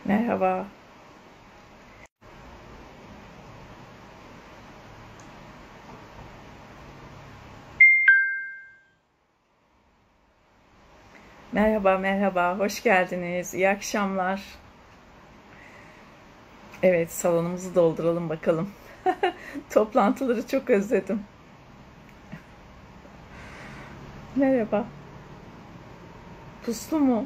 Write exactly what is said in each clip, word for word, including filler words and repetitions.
Merhaba. Merhaba, merhaba. Hoş geldiniz. İyi akşamlar. Evet, salonumuzu dolduralım bakalım. Toplantıları çok özledim. Merhaba. Puslu mu?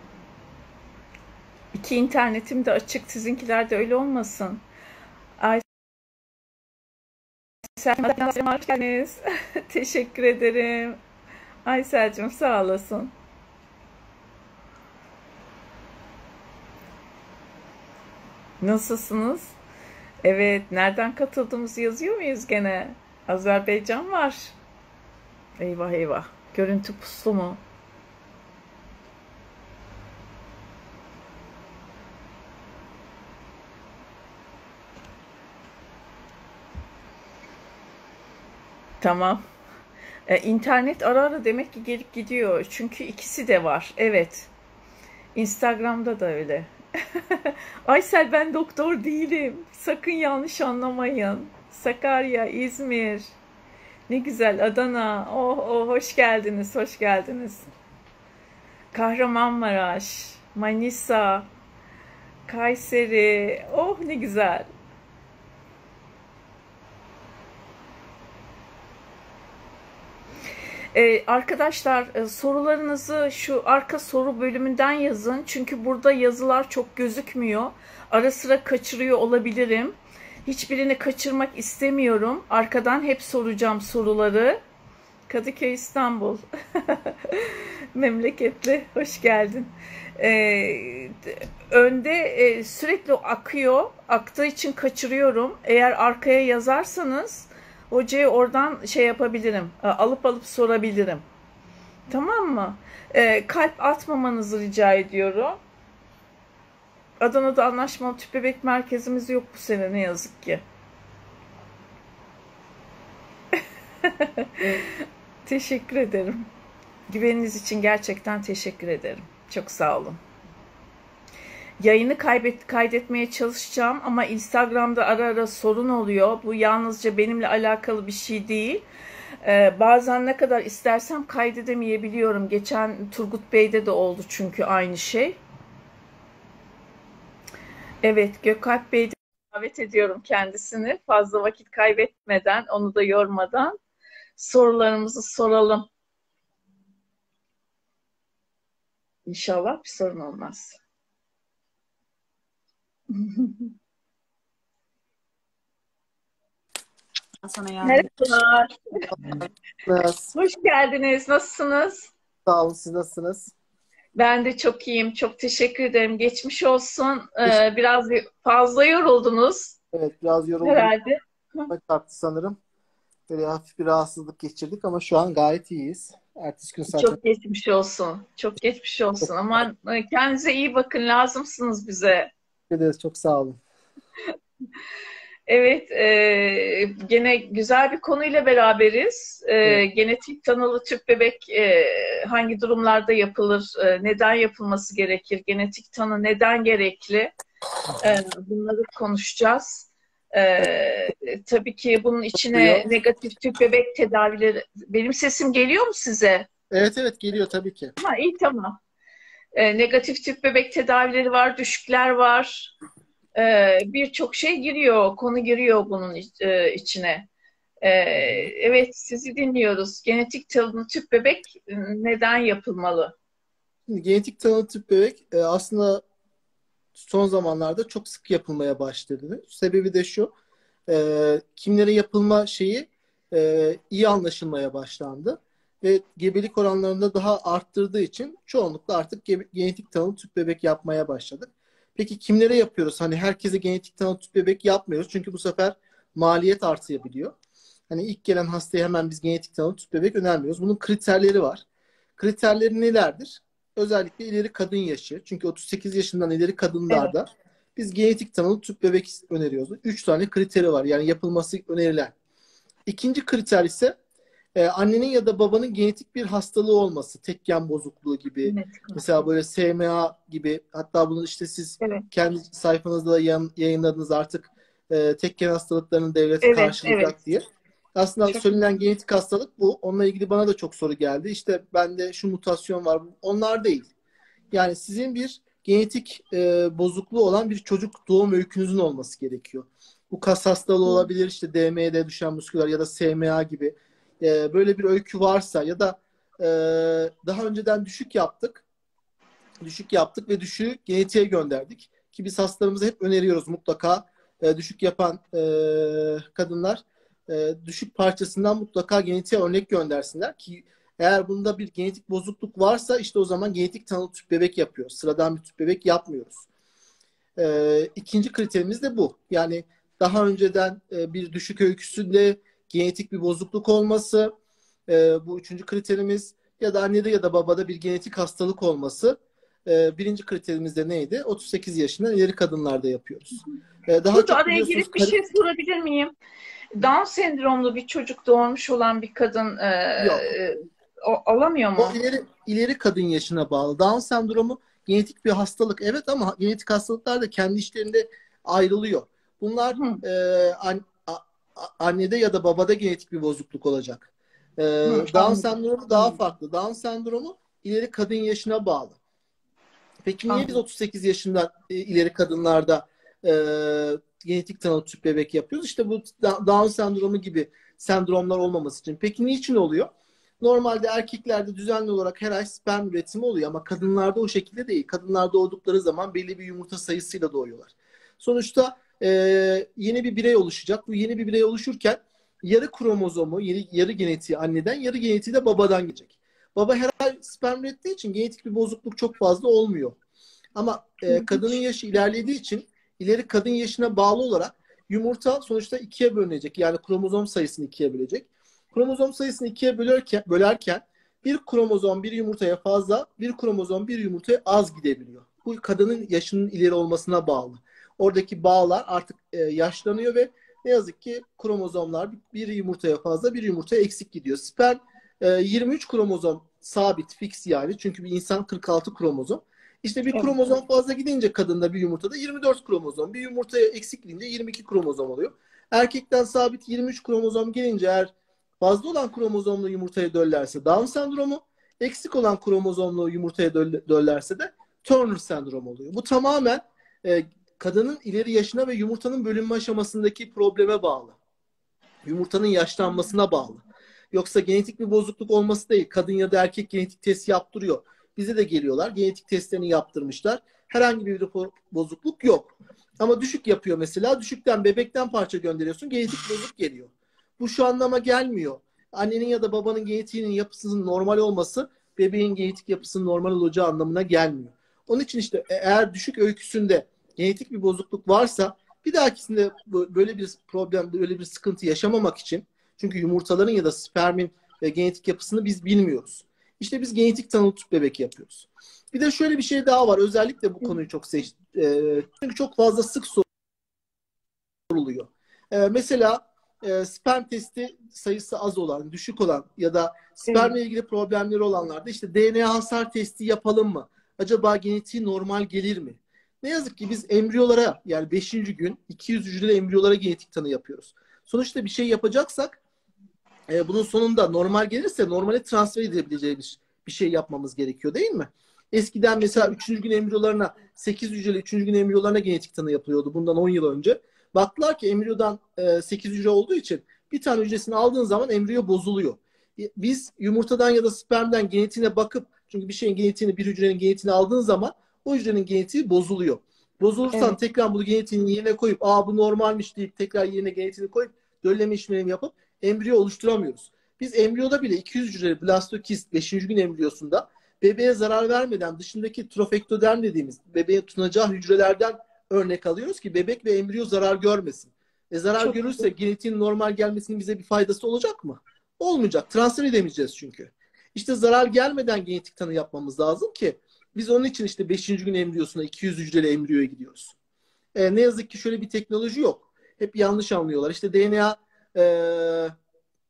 İki internetim de açık. Sizinkiler de öyle olmasın. Aysel, hoş geldiniz. Teşekkür ederim. Aysel'cim sağ olasın. Nasılsınız? Evet, nereden katıldığımızı yazıyor muyuz gene? Azerbaycan var. Eyvah eyvah. Görüntü puslu mu? Tamam. E, internet ara ara demek ki gelip gidiyor. Çünkü ikisi de var. Evet. Instagram'da da öyle. Aysel ben doktor değilim. Sakın yanlış anlamayın. Sakarya, İzmir. Ne güzel Adana. Oh oh hoş geldiniz, hoş geldiniz. Kahramanmaraş, Manisa, Kayseri. Oh ne güzel. Ee, arkadaşlar e, sorularınızı şu arka soru bölümünden yazın. Çünkü burada yazılar çok gözükmüyor. Ara sıra kaçırıyor olabilirim. Hiçbirini kaçırmak istemiyorum. Arkadan hep soracağım soruları. Kadıköy İstanbul. Memleketli. Hoş geldin. Ee, önde e, sürekli akıyor. Aktığı için kaçırıyorum. Eğer arkaya yazarsanız hocaya oradan şey yapabilirim. e, Alıp alıp sorabilirim. Tamam mı? Ee, kalp atmamanızı rica ediyorum. Adana'da anlaşmalı tüp bebek merkezimiz yok bu sene ne yazık ki. Teşekkür ederim. Güveniniz için gerçekten teşekkür ederim. Çok sağ olun. Yayını kaybet, kaydetmeye çalışacağım ama Instagram'da ara ara sorun oluyor. Bu yalnızca benimle alakalı bir şey değil. Ee, bazen ne kadar istersem kaydedemeyebiliyorum. Geçen Turgut Bey'de de oldu çünkü aynı şey. Evet, Gökalp Bey'de davet ediyorum kendisini. Fazla vakit kaybetmeden, onu da yormadan sorularımızı soralım. İnşallah bir sorun olmaz. Sana yardım Merhabalar. Nasılsınız? Hoş geldiniz. Nasılsınız? Sağ olun, siz nasılsınız? Ben de çok iyiyim. Çok teşekkür ederim. Geçmiş olsun. Teşekkür- Ee, biraz fazla yoruldunuz Evet, biraz yoruldum. herhalde. Çarptı sanırım. Böyle hafif bir rahatsızlık geçirdik ama şu an gayet iyiyiz. Ertesi gün zaten Çok geçmiş olsun. Çok geçmiş olsun. Aman e, kendinize iyi bakın. Lazımsınız bize. teşekkür ederiz. Çok sağ olun. Evet, e, gene güzel bir konuyla beraberiz. Evet. E, genetik tanılı tüp bebek e, hangi durumlarda yapılır, e, neden yapılması gerekir, genetik tanı neden gerekli? E, bunları konuşacağız. E, tabii ki bunun içine Duyuyor. negatif tüp bebek tedavileri... Benim sesim geliyor mu size? Evet evet geliyor tabii ki. Ha, iyi tamam. E, negatif tüp bebek tedavileri var, düşükler var. E, birçok şey giriyor, konu giriyor bunun e, içine. Ee, evet, sizi dinliyoruz. Genetik tanı tüp bebek e, neden yapılmalı? Şimdi genetik tanılı tüp bebek e, aslında son zamanlarda çok sık yapılmaya başladı. Sebebi de şu. E, kimlere yapılma şeyi e, iyi anlaşılmaya başlandı. Ve gebelik oranlarını daha arttırdığı için çoğunlukla artık ge- genetik tanılı tüp bebek yapmaya başladık. Peki kimlere yapıyoruz? Hani herkese genetik tanılı tüp bebek yapmıyoruz. Çünkü bu sefer maliyet artıyor. Hani ilk gelen hastaya hemen biz genetik tanılı tüp bebek önermiyoruz. Bunun kriterleri var. Kriterleri nelerdir? Özellikle ileri kadın yaşı. Çünkü otuz sekiz yaşından ileri Evet, kadınlarda biz genetik tanılı tüp bebek öneriyoruz. Üç tane kriteri var. Yani yapılması önerilen. İkinci kriter ise e, annenin ya da babanın genetik bir hastalığı olması, tek gen bozukluğu gibi, Genetik mesela hastalık. böyle S M A gibi, hatta bunu işte siz Evet. kendi sayfanızda da yan- yayınladınız artık, e, tek gen hastalıklarını devlet Evet, evet. karşılayacak diye. Aslında Çok söylenen genetik hastalık bu. Onunla ilgili bana da çok soru geldi. İşte bende şu mutasyon var. Onlar değil. Yani sizin bir genetik e, bozukluğu olan bir çocuk doğum öykünüzün olması gerekiyor. Bu kas hastalığı olabilir, işte D M D'de düşen musküler ya da S M A gibi. E, böyle bir öykü varsa ya da e, daha önceden düşük yaptık, düşük yaptık ve düşüğü genetiğe gönderdik. Ki biz hastalarımıza hep öneriyoruz mutlaka e, düşük yapan e, kadınlar e, düşük parçasından mutlaka genetiğe örnek göndersinler ki eğer bunda bir genetik bozukluk varsa işte o zaman genetik tanılı tüp bebek yapıyoruz. Sıradan bir tüp bebek yapmıyoruz. E, ikinci kriterimiz de bu. Yani daha önceden e, bir düşük öyküsünde genetik bir bozukluk olması, e, bu üçüncü kriterimiz, ya da annede ya da babada bir genetik hastalık olması. E, birinci kriterimiz de neydi? otuz sekiz yaşından ileri kadınlarda yapıyoruz. E, daha Burada çok araya biliyorsunuz girip bir kar- şey sorabilir miyim? Down sendromlu bir çocuk doğurmuş olan bir kadın e, yok. e, o- alamıyor O mu? ileri ileri kadın yaşına bağlı. Down sendromu genetik bir hastalık, evet, ama genetik hastalıklar da kendi işlerinde ayrılıyor. Bunlar Hı, e, an- a- a- annede ya da babada genetik bir bozukluk olacak. E, hı, Down anladım. sendromu daha Anladım. farklı. Down sendromu ileri kadın yaşına bağlı. Peki niye biz Anladım. otuz sekiz yaşından e, ileri kadınlarda e, genetik tanılı tüp bebek yapıyoruz? İşte bu Down sendromu gibi sendromlar olmaması için. Peki niçin oluyor? Normalde erkeklerde düzenli olarak her ay sperm üretimi oluyor ama kadınlarda o şekilde değil. Kadınlar doğdukları zaman belli bir yumurta sayısıyla doğuyorlar. Sonuçta e, yeni bir birey oluşacak. Bu yeni bir birey oluşurken yarı kromozomu, yarı, yarı genetiği anneden, yarı genetiği de babadan gelecek. Baba her ay sperm ürettiği için genetik bir bozukluk çok fazla olmuyor. Ama e, kadının İlginç. yaşı ilerlediği için ileri kadın yaşına bağlı olarak yumurta sonuçta ikiye bölünecek. Yani kromozom sayısını ikiye bölecek. Kromozom sayısını ikiye bölerken, bölerken bir kromozom bir yumurtaya fazla, bir kromozom bir yumurtaya az gidebiliyor. Bu kadının yaşının ileri olmasına bağlı. Oradaki bağlar artık e, yaşlanıyor ve ne yazık ki kromozomlar bir yumurtaya fazla, bir yumurtaya eksik gidiyor. Sperm e, yirmi üç kromozom sabit, fix yani. Çünkü bir insan kırk altı kromozom. İşte bir Evet. kromozom fazla gidince kadında bir yumurtada yirmi dört kromozom. Bir yumurtaya eksik gidince yirmi iki kromozom oluyor. Erkekten sabit yirmi üç kromozom gelince eğer fazla olan kromozomlu yumurtaya döllerse Down sendromu, eksik olan kromozomlu yumurtaya döllerse de Turner sendromu oluyor. Bu tamamen e, kadının ileri yaşına ve yumurtanın bölünme aşamasındaki probleme bağlı. Yumurtanın yaşlanmasına bağlı. Yoksa genetik bir bozukluk olması değil. Kadın ya da erkek genetik test yaptırıyor. Bize de geliyorlar. Genetik testlerini yaptırmışlar. Herhangi bir bozukluk yok. Ama düşük yapıyor mesela. Düşükten bebekten parça gönderiyorsun. Genetik bozuk geliyor. Bu şu anlama gelmiyor. Annenin ya da babanın genetiğinin yapısının normal olması bebeğin genetik yapısının normal olacağı anlamına gelmiyor. Onun için işte eğer düşük öyküsünde genetik bir bozukluk varsa bir dahakisinde böyle bir problem, böyle bir sıkıntı yaşamamak için, çünkü yumurtaların ya da spermin e, genetik yapısını biz bilmiyoruz. İşte biz genetik tanılı tüp bebek yapıyoruz. Bir de şöyle bir şey daha var. Özellikle bu konuyu çok seç, e, çünkü çok fazla sık soruluyor. E, mesela e, sperm testi sayısı az olan, düşük olan ya da Evet. spermle ilgili problemleri olanlarda işte D N A hasar testi yapalım mı? Acaba genetiği normal gelir mi? Ne yazık ki biz embriyolara, yani beşinci gün iki yüz hücreli embriyolara genetik tanı yapıyoruz. Sonuçta bir şey yapacaksak e, bunun sonunda normal gelirse normale transfer edebileceğimiz bir şey yapmamız gerekiyor, değil mi? Eskiden mesela Evet. üçüncü gün embriyolarına, sekiz hücreli üçüncü gün embriyolarına genetik tanı yapılıyordu bundan on yıl önce. Baktılar ki embriyodan e, sekiz hücre olduğu için bir tane hücresini aldığın zaman embriyo bozuluyor. E, Biz yumurtadan ya da spermden genetiğine bakıp, çünkü bir şeyin genetiğini, bir hücrenin genetiğini aldığın zaman o hücrenin genetiği bozuluyor. Bozulursan Evet. tekrar bunu genetiğini yerine koyup aa bu normalmiş deyip tekrar yerine genetiğini koyup dölleme işlemi yapıp embriyo oluşturamıyoruz. Biz embriyoda bile iki yüz hücreli blastokist beşinci gün embriyosunda bebeğe zarar vermeden dışındaki trofektoderm dediğimiz bebeğin tutunacağı hücrelerden örnek alıyoruz ki bebek ve embriyo zarar görmesin. E zarar Çok görürse genetiğin normal gelmesinin bize bir faydası olacak mı? Olmayacak. Transfer edemeyeceğiz çünkü. İşte zarar gelmeden genetik tanı yapmamız lazım ki biz onun için işte beşinci gün embriyosuna iki yüz hücreli embriyoya gidiyoruz. E, ne yazık ki şöyle bir teknoloji yok. Hep yanlış anlıyorlar. İşte D N A e,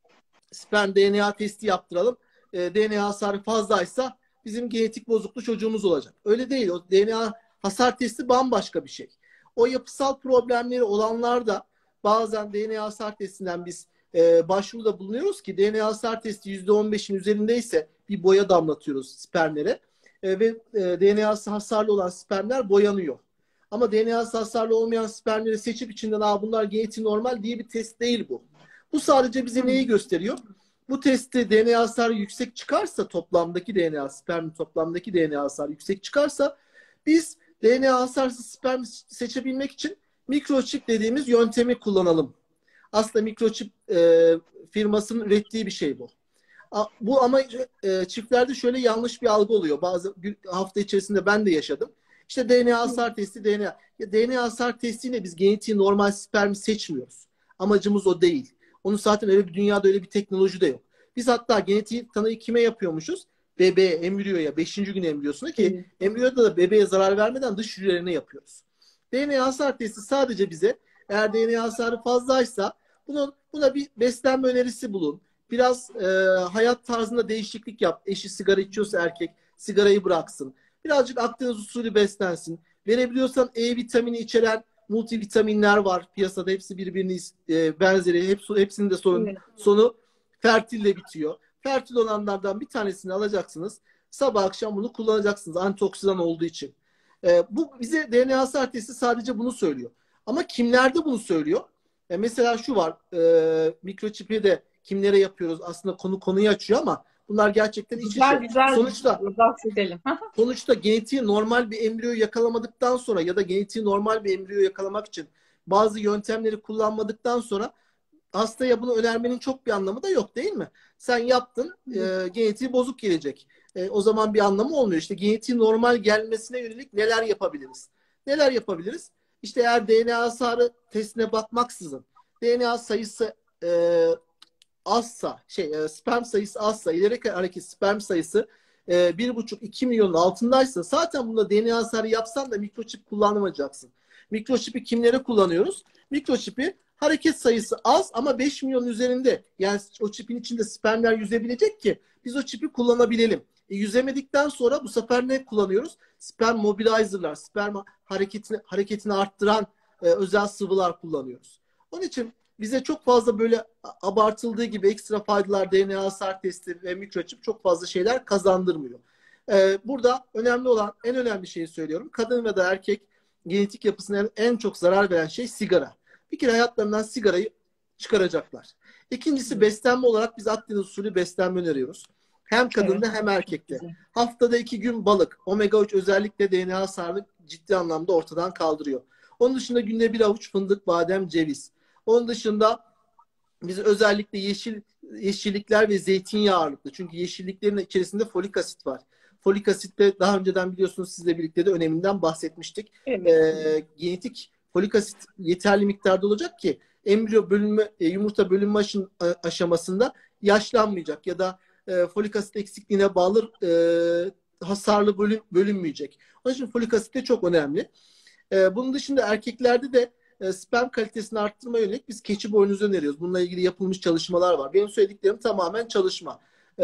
sperm D N A testi yaptıralım. E, D N A hasarı fazlaysa bizim genetik bozuklu çocuğumuz olacak. Öyle değil. O D N A hasar testi bambaşka bir şey. O yapısal problemleri olanlar da bazen D N A hasar testinden biz e, başvuruda bulunuyoruz ki D N A hasar testi yüzde on beşin üzerindeyse bir boya damlatıyoruz spermlere. E, ve e, D N A'sı hasarlı olan spermler boyanıyor. Ama D N A'sı hasarlı olmayan spermleri seçip içinden Aa, bunlar genetiği normal diye bir test değil bu. Bu sadece bize neyi gösteriyor? Bu testte D N A hasarı yüksek çıkarsa, toplamdaki D N A, sperm toplamdaki D N A hasarı yüksek çıkarsa biz D N A hasarsız sperm seçebilmek için mikroçip dediğimiz yöntemi kullanalım. Aslında mikroçip e, firmasının ürettiği bir şey bu. Bu ama e, çiftlerde şöyle yanlış bir algı oluyor. Bazı hafta içerisinde ben de yaşadım. İşte D N A hasar testi, D N A. Ya D N A hasar testiyle biz genetiği normal spermi seçmiyoruz. Amacımız o değil. Onun zaten öyle bir dünyada öyle bir teknoloji de yok. Biz hatta genetiği tanıyı kime yapıyormuşuz? Bebeğe, embriyoya, beşinci gün embriyosuna ki hmm. embriyoda da bebeğe zarar vermeden dış hücrelerine yapıyoruz. D N A hasar testi sadece bize eğer D N A hasarı fazlaysa bunun, buna bir beslenme önerisi bulun. Biraz e, hayat tarzında değişiklik yap. Eşi sigara içiyorsa erkek sigarayı bıraksın. Birazcık Akdeniz usulü beslensin. Verebiliyorsan E vitamini içeren multivitaminler var piyasada. Hepsi birbirini e, benzeri. Hepsi, hepsinin de sonu, evet. sonu fertille bitiyor. Fertil olanlardan bir tanesini alacaksınız. Sabah akşam bunu kullanacaksınız. Antioksidan olduğu için. E, bu bize D N A hasar testi sadece bunu söylüyor. Ama kimlerde bunu söylüyor? E, mesela şu var. E, mikroçipi de kimlere yapıyoruz? Aslında konu konuyu açıyor ama bunlar gerçekten iç güzel, içe. Güzel, sonuçta, bahsedelim. sonuçta genetiği normal bir embriyo yakalamadıktan sonra ya da genetiği normal bir embriyo yakalamak için bazı yöntemleri kullanmadıktan sonra hastaya bunu önermenin çok bir anlamı da yok değil mi? Sen yaptın, e, genetiği bozuk gelecek. E, o zaman bir anlamı olmuyor. İşte genetiği normal gelmesine yönelik neler yapabiliriz? Neler yapabiliriz? İşte eğer D N A hasarı testine bakmaksızın D N A sayısı e, azsa, şey e, sperm sayısı azsa, ileri hareket sperm sayısı e, bir buçuk iki milyonun altındaysa zaten bunda D N A hasarı yapsan da mikroçip kullanmayacaksın. Mikroçipi kimlere kullanıyoruz? Mikroçipi hareket sayısı az ama beş milyonun üzerinde. Yani o çipin içinde spermler yüzebilecek ki biz o çipi kullanabilelim. E, yüzemedikten sonra bu sefer ne kullanıyoruz? Sperm mobilizer'lar, sperm hareketini hareketini arttıran e, özel sıvılar kullanıyoruz. Onun için bize çok fazla böyle abartıldığı gibi ekstra faydalar D N A hasar testi ve mikroçip çok fazla şeyler kazandırmıyor. Ee, burada önemli olan, en önemli şeyi söylüyorum. Kadın ve da erkek genetik yapısına en çok zarar veren şey sigara. Bir kere hayatlarından sigarayı çıkaracaklar. İkincisi beslenme olarak biz Akdeniz usulü beslenme öneriyoruz. Hem kadında evet, hem erkekte. Haftada iki gün balık, omega üç özellikle D N A hasarını ciddi anlamda ortadan kaldırıyor. Onun dışında günde bir avuç fındık, badem, ceviz. Onun dışında biz özellikle yeşil yeşillikler ve zeytinyağı ağırlıklı. Çünkü yeşilliklerin içerisinde folik asit var. Folik asitte daha önceden biliyorsunuz sizle birlikte de öneminden bahsetmiştik. Evet. Ee, genetik folik asit yeterli miktarda olacak ki embriyo bölünme, yumurta bölünme aşamasında yaşlanmayacak ya da e, folik asit eksikliğine bağlı e, hasarlı bölün, bölünmeyecek. Onun için folik asit de çok önemli. E, bunun dışında erkeklerde de sperm kalitesini arttırma yönelik biz keçi boynuzu öneriyoruz. Bununla ilgili yapılmış çalışmalar var. Benim söylediklerim tamamen çalışma.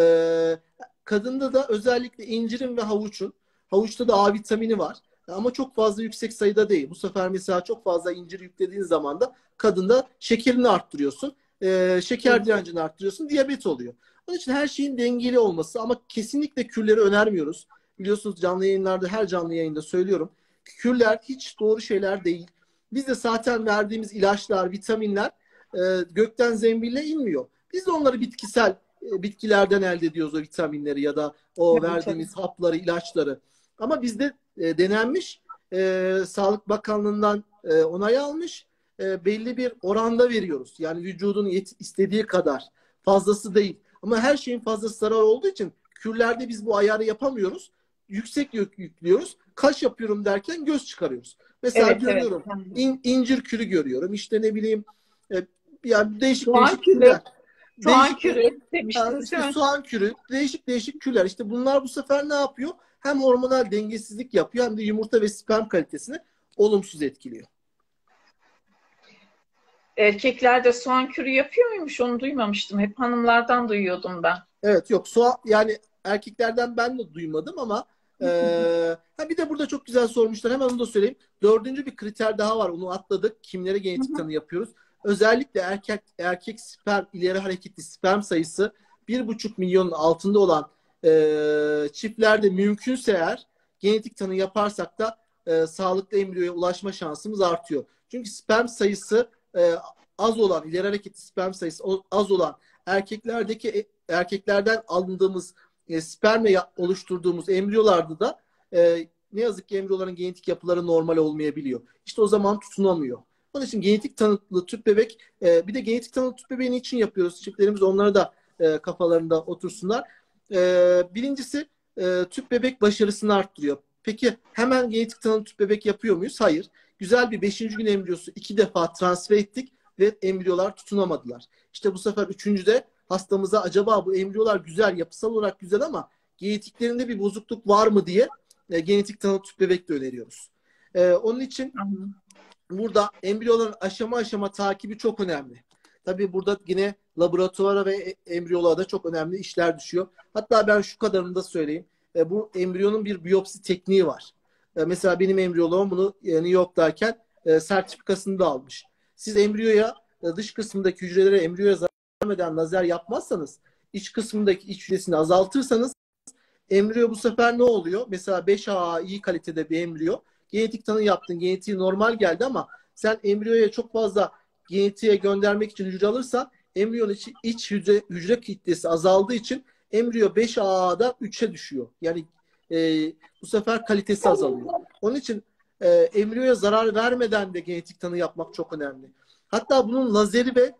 Ee, kadında da özellikle incirin ve havuçun. Havuçta da A vitamini var. Ama çok fazla yüksek sayıda değil. Bu sefer mesela çok fazla incir yüklediğin zaman da kadında şekerini arttırıyorsun. Ee, şeker direncini arttırıyorsun. Diyabet oluyor. Onun için her şeyin dengeli olması ama kesinlikle kürleri önermiyoruz. Biliyorsunuz canlı yayınlarda, her canlı yayında söylüyorum. Kürler hiç doğru şeyler değil. Biz de zaten verdiğimiz ilaçlar, vitaminler e, gökten zembille inmiyor. Biz de onları bitkisel e, bitkilerden elde ediyoruz o vitaminleri ya da o evet, verdiğimiz tabii. hapları, ilaçları. Ama bizde e, denenmiş, e, Sağlık Bakanlığı'ndan e, onay almış, e, belli bir oranda veriyoruz. Yani vücudun istediği kadar, fazlası değil. Ama her şeyin fazlası zarar olduğu için kürlerde biz bu ayarı yapamıyoruz. Yüksek yük yüklüyoruz. Kaş yapıyorum derken göz çıkarıyoruz. Mesela evet, görüyorum. Evet. İn, incir kürü görüyorum. İşte ne bileyim e, yani değişik soğan değişik kürü. kürler. Soğan değişik, kürü demiştiniz. Yani işte soğan kürü. Değişik değişik kürler. İşte bunlar bu sefer ne yapıyor? Hem hormonal dengesizlik yapıyor hem de yumurta ve sperm kalitesini olumsuz etkiliyor. Erkekler de soğan kürü yapıyor muymuş? Onu duymamıştım. Hep hanımlardan duyuyordum ben. Evet, yok soğan yani erkeklerden ben de duymadım ama e, ha bir de burada çok güzel sormuşlar. Hemen onu da söyleyeyim. Dördüncü bir kriter daha var. Onu atladık. Kimlere genetik tanı yapıyoruz? Özellikle erkek erkek sperm ileri hareketli sperm sayısı bir buçuk milyonun altında olan e, çiftlerde mümkünse eğer genetik tanı yaparsak da e, sağlıklı embriyoya ulaşma şansımız artıyor. Çünkü sperm sayısı e, az olan, ileri hareketli sperm sayısı az olan erkeklerdeki e, erkeklerden alındığımız e, spermle oluşturduğumuz embriyolarda da e, ne yazık ki embriyoların genetik yapıları normal olmayabiliyor. İşte o zaman tutunamıyor. Onun için genetik tanıklı tüp bebek e, bir de genetik tanıklı tüp bebeği niçin yapıyoruz? Çiftlerimiz onlara da e, kafalarında otursunlar. E, birincisi e, tüp bebek başarısını arttırıyor. Peki hemen genetik tanıklı tüp bebek yapıyor muyuz? Hayır. Güzel bir beşinci gün embriyosu iki defa transfer ettik ve embriyolar tutunamadılar. İşte bu sefer üçüncüde hastamıza acaba bu embriyolar güzel, yapısal olarak güzel ama genetiklerinde bir bozukluk var mı diye e, genetik tanı tüp bebek de öneriyoruz. E, onun için burada embriyoların aşama aşama takibi çok önemli. Tabii burada yine laboratuvara ve embriyoloğa da çok önemli işler düşüyor. Hatta ben şu kadarını da söyleyeyim. E, bu embriyonun bir biyopsi tekniği var. E, mesela benim embriyoloğum bunu e, New York'tayken e, sertifikasını da almış. Siz embriyoya e, dış kısmındaki hücrelere embriyoya zarar vermeden lazer yapmazsanız, iç kısmındaki iç hücresini azaltırsanız embriyo bu sefer ne oluyor? Mesela beş A iyi kalitede bir embriyo. Genetik tanı yaptın, genetiği normal geldi ama sen embriyoya çok fazla genetiğe göndermek için hücre alırsan embriyonun iç, iç hücre, hücre kitlesi azaldığı için embriyo beş A'dan üçe düşüyor. Yani e, bu sefer kalitesi azalıyor. Onun için e, embriyoya zarar vermeden de genetik tanı yapmak çok önemli. Hatta bunun lazeri ve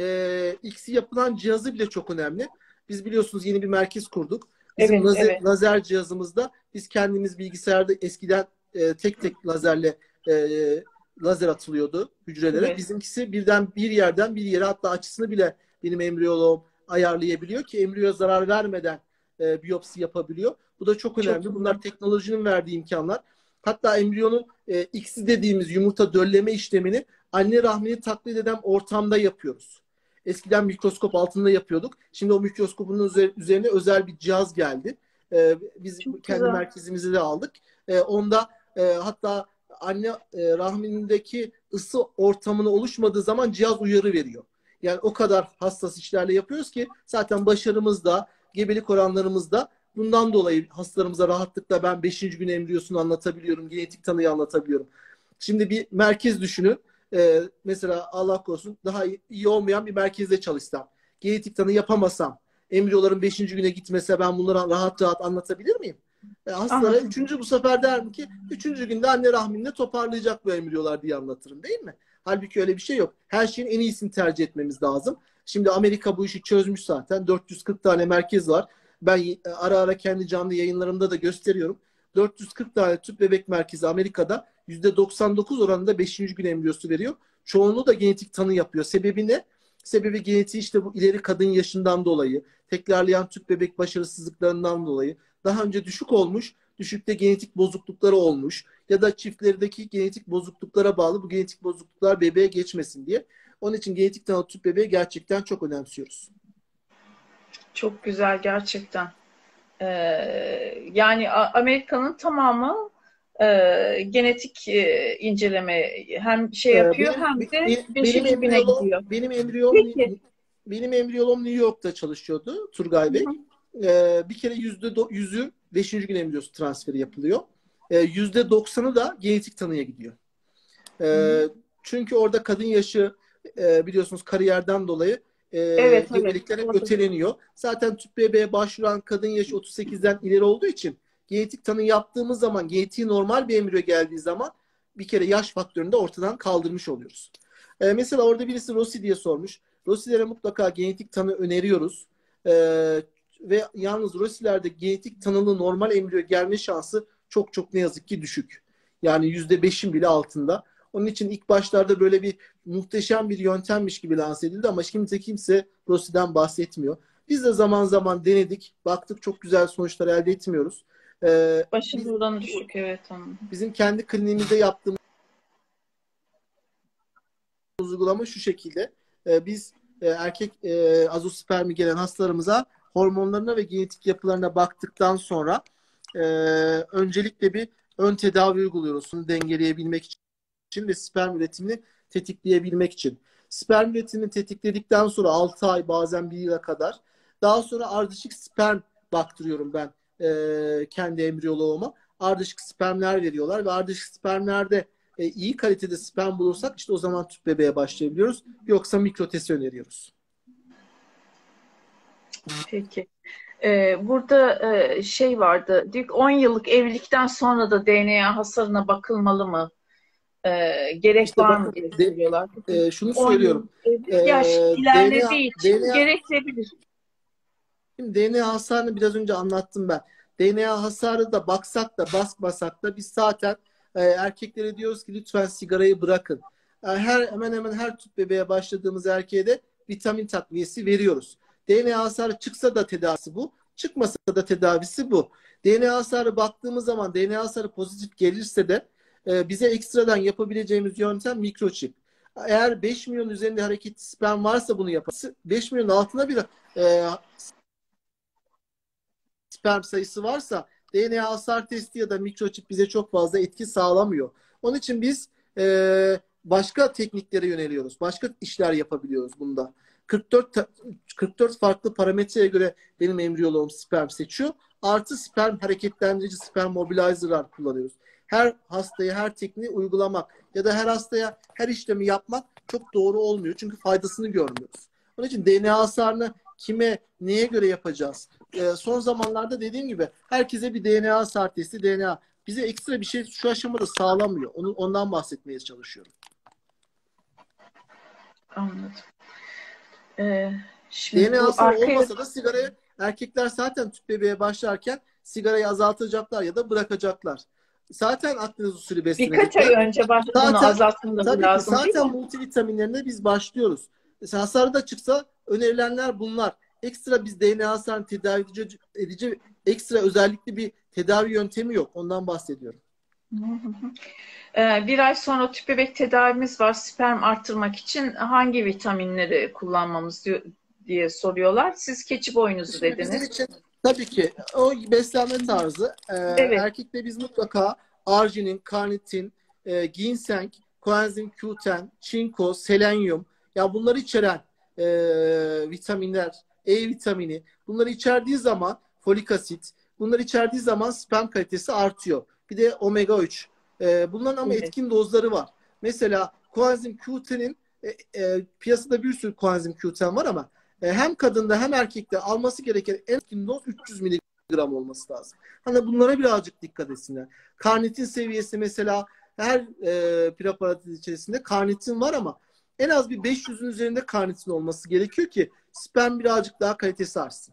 e, X'i yapılan cihazı bile çok önemli. Biz biliyorsunuz yeni bir merkez kurduk. Bizim Evet, lazer, evet. lazer cihazımızda biz kendimiz bilgisayarda eskiden e, tek tek lazerle e, lazer atılıyordu hücrelere. Evet. Bizimkisi birden bir yerden bir yere, hatta açısını bile benim embriyoloğum ayarlayabiliyor ki embriyoya zarar vermeden e, biyopsi yapabiliyor. Bu da çok Çok önemli. güzel. Bunlar teknolojinin verdiği imkanlar. Hatta embriyonun e, X'i dediğimiz yumurta dölleme işlemini anne rahmini taklit eden ortamda yapıyoruz. Eskiden mikroskop altında yapıyorduk. Şimdi o mikroskopun üzerine özel bir cihaz geldi. Ee, biz Çok kendi güzel. merkezimizi de aldık. Ee, onda e, hatta anne e, rahmindeki ısı ortamını oluşmadığı zaman cihaz uyarı veriyor. Yani o kadar hassas işlerle yapıyoruz ki zaten başarımız da, gebelik oranlarımız da bundan dolayı hastalarımıza rahatlıkla ben beşinci gün embriyosunu anlatabiliyorum, genetik tanıyı anlatabiliyorum. Şimdi bir merkez düşünün. Ee, mesela Allah korusun daha iyi olmayan bir merkezde çalışsam, genetik tanı yapamasam, embriyoların beşinci güne gitmese ben bunları rahat rahat anlatabilir miyim? E, hastalara Anladım. üçüncü bu sefer derim ki üçüncü günde anne rahminde toparlayacak bu embriyolar diye anlatırım, değil mi? Halbuki öyle bir şey yok. Her şeyin en iyisini tercih etmemiz lazım. Şimdi Amerika bu işi çözmüş zaten. dört yüz kırk tane merkez var. Ben e, ara ara kendi canlı yayınlarımda da gösteriyorum. dört yüz kırk tane tüp bebek merkezi Amerika'da yüzde doksan dokuz oranında beşinci gün embriyosu veriyor. Çoğunluğu da genetik tanı yapıyor. Sebebi ne? Sebebi genetiği işte bu ileri kadın yaşından dolayı, tekrarlayan tüp bebek başarısızlıklarından dolayı, daha önce düşük olmuş, düşükte genetik bozuklukları olmuş ya da çiftlerdeki genetik bozukluklara bağlı bu genetik bozukluklar bebeğe geçmesin diye. Onun için genetik tanı tüp bebeği gerçekten çok önemsiyoruz. Çok güzel gerçekten. Ee, yani Amerika'nın tamamı e, genetik e, inceleme hem şey Ee, yapıyor benim hem de be- benim beşinci güne embriyolog gidiyor. benim embriyom Peki. benim embriyolog New York'ta çalışıyordu, Turgay Hı Bey. hı. Ee, bir kere yüzde do- yüzü beşinci gün embriyosu transferi yapılıyor. Ee, yüzde doksanı da genetik tanıya gidiyor. Hı hı. Ee, çünkü orada kadın yaşı e, biliyorsunuz kariyerden dolayı e, Evet, evet. gebelikler hep Doğru. öteleniyor. Zaten tüp bebeğe başvuran kadın yaşı otuz sekizden ileri olduğu için genetik tanı yaptığımız zaman, genetiği normal bir embriyo geldiği zaman bir kere yaş faktörünü de ortadan kaldırmış oluyoruz. Ee, mesela orada birisi Rossi diye sormuş. Rossi'lere mutlaka genetik tanı öneriyoruz. Ee, ve yalnız Rossi'lerde genetik tanılı normal embriyo gelme şansı çok çok ne yazık ki düşük. Yani yüzde beşin bile altında. Onun için ilk başlarda böyle bir muhteşem bir yöntemmiş gibi lanse edildi ama kimse kimse Rossi'den bahsetmiyor. Biz de zaman zaman denedik. Baktık çok güzel sonuçlar elde etmiyoruz. Ee, biz, Başarı oranı düşük, evet onun. bizim kendi kliniğimizde yaptığımız uygulama şu şekilde. E, biz e, erkek e, azospermi gelen hastalarımıza hormonlarına ve genetik yapılarına baktıktan sonra e, öncelikle bir ön tedavi uyguluyoruz. Bunu dengeleyebilmek için ve sperm üretimini tetikleyebilmek için. Sperm üretimini tetikledikten sonra altı ay, bazen bir yıla kadar, daha sonra ardışık sperm baktırıyorum ben e, kendi embriyoloğuma. Ardışık spermler veriyorlar ve ardışık spermlerde e, iyi kalitede sperm bulursak işte o zaman tüp bebeğe başlayabiliyoruz. Yoksa mikrotesi öneriyoruz. Peki. Ee, burada e, şey vardı. Diyor ki on yıllık evlilikten sonra da D N A hasarına bakılmalı mı? Ee, gerek İşte var mı bakın diye de, soruyorlar. e, şunu on söylüyorum. yıllık evlilik E, yaş DNA, ilerlediği için DNA gerekebilir. Şimdi D N A hasarını biraz önce anlattım ben. D N A hasarı da baksak da basmasak da biz zaten e, erkeklere diyoruz ki lütfen sigarayı bırakın. E, her hemen hemen her tüp bebeğe başladığımız erkeğe de vitamin takviyesi veriyoruz. D N A hasarı çıksa da tedavisi bu, çıkmasa da tedavisi bu. D N A hasarı baktığımız zaman D N A hasarı pozitif gelirse de e, bize ekstradan yapabileceğimiz yöntem mikroçip. Eğer beş milyon üzerinde hareketli sperm varsa bunu yaparız. beş milyonun altına bir e, sperm sayısı varsa D N A hasar testi ya da mikroçip bize çok fazla etki sağlamıyor. Onun için biz e, başka tekniklere yöneliyoruz. Başka işler yapabiliyoruz bunda. kırk dört kırk dört farklı parametreye göre benim embriyoloğum sperm seçiyor. Artı sperm hareketlendirici, sperm mobilizer'lar kullanıyoruz. Her hastaya her tekniği uygulamak ya da her hastaya her işlemi yapmak çok doğru olmuyor. Çünkü faydasını görmüyoruz. Onun için D N A hasarını kime, neye göre yapacağız? Ee, son zamanlarda dediğim gibi herkese bir D N A hasar testi, D N A. Bize ekstra bir şey şu aşamada sağlamıyor. Onu, ondan bahsetmeye çalışıyorum. Anladım. Ee, şimdi D N A bu hasarı arkaya olmasa da sigaraya, erkekler zaten tüp bebeğe başlarken sigarayı azaltacaklar ya da bırakacaklar. Zaten Akdeniz usulü birkaç ay beslenecekler. önce baş, bunu Zaten azaltmaları tabii ki lazım değil zaten mi? multivitaminlerine biz başlıyoruz. Mesela hasarı da çıksa önerilenler bunlar. Ekstra biz D N A hasarını tedavi edici, edici ekstra özellikli bir tedavi yöntemi yok. Ondan bahsediyorum. Hı hı. Ee, bir ay sonra tüp bebek tedavimiz var. Sperm arttırmak için hangi vitaminleri kullanmamız diye, diye soruyorlar. Siz keçi boynuzu Şimdi bizim dediniz. için tabii ki o beslenme tarzı e, Evet. erkekte biz mutlaka arginin, karnitin, e, ginseng, koenzim Q on, çinko, selenyum ya bunları içeren e, vitaminler, E vitamini bunları içerdiği zaman folik asit bunları içerdiği zaman sperm kalitesi artıyor. Bir de omega üç. E, bunların ama Evet. etkin dozları var. Mesela koenzim Q on'in e, e, piyasada bir sürü koenzim Q on var ama e, hem kadında hem erkekte alması gereken en etkin doz üç yüz miligram olması lazım. Hani bunlara birazcık dikkat etsinler. Karnitin seviyesi mesela her e, preparatın içerisinde karnitin var ama en az bir beş yüzün üzerinde karnitin olması gerekiyor ki sperm birazcık daha kalitesi artsın.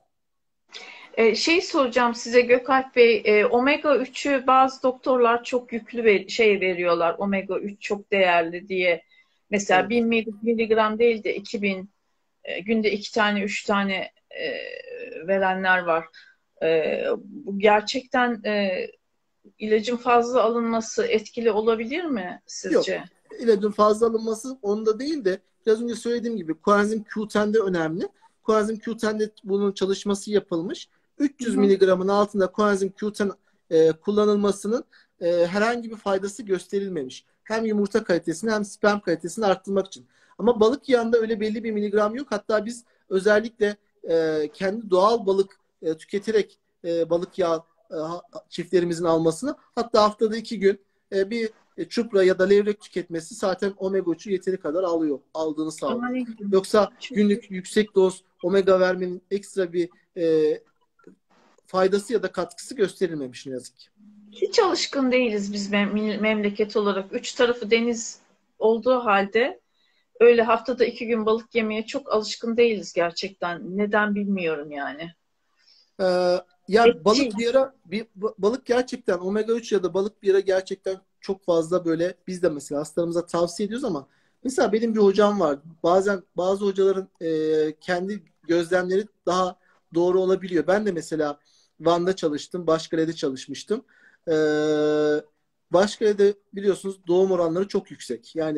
Ee, şey soracağım size Gökalp Bey, e, omega üçü bazı doktorlar çok yüklü ver, şey veriyorlar. Omega üç çok değerli diye. Mesela Evet. bin miligram değil de iki bin, e, günde iki tane, üç tane e, verenler var. E, bu gerçekten e, ilacın fazla alınması etkili olabilir mi Yok. sizce? İlacın fazla alınması onda değil de biraz önce söylediğim gibi koenzim Q on'de önemli. Koenzim Q on'de bunun çalışması yapılmış. Hı üç yüz hı. miligramın altında koenzim Q on e, kullanılmasının e, herhangi bir faydası gösterilmemiş. Hem yumurta kalitesini hem sperm kalitesini arttırmak için. Ama balık yağında öyle belli bir miligram yok. Hatta biz özellikle e, kendi doğal balık e, tüketerek e, balık yağı e, çiftlerimizin almasını hatta haftada iki gün e, bir e, çupra ya da levrek tüketmesi zaten omega üçü yeteri kadar alıyor, aldığını sağlıyor. Ay, Yoksa çok- günlük yüksek doz omega vermenin ekstra bir e, faydası ya da katkısı gösterilmemiş ne yazık ki. hiç alışkın değiliz biz mem- memleket olarak. Üç tarafı deniz olduğu halde öyle haftada iki gün balık yemeye çok alışkın değiliz gerçekten. Neden bilmiyorum yani. Ee, ya Etçi. balık bir ara bir balık gerçekten omega üç ya da balık bir ara gerçekten çok fazla böyle biz de mesela hastalarımıza tavsiye ediyoruz ama mesela benim bir hocam var. Bazen bazı hocaların e, kendi gözlemleri daha doğru olabiliyor. Ben de mesela Van'da çalıştım, Başkale'de çalışmıştım. Ee, Başkale'de biliyorsunuz doğum oranları çok yüksek. Yani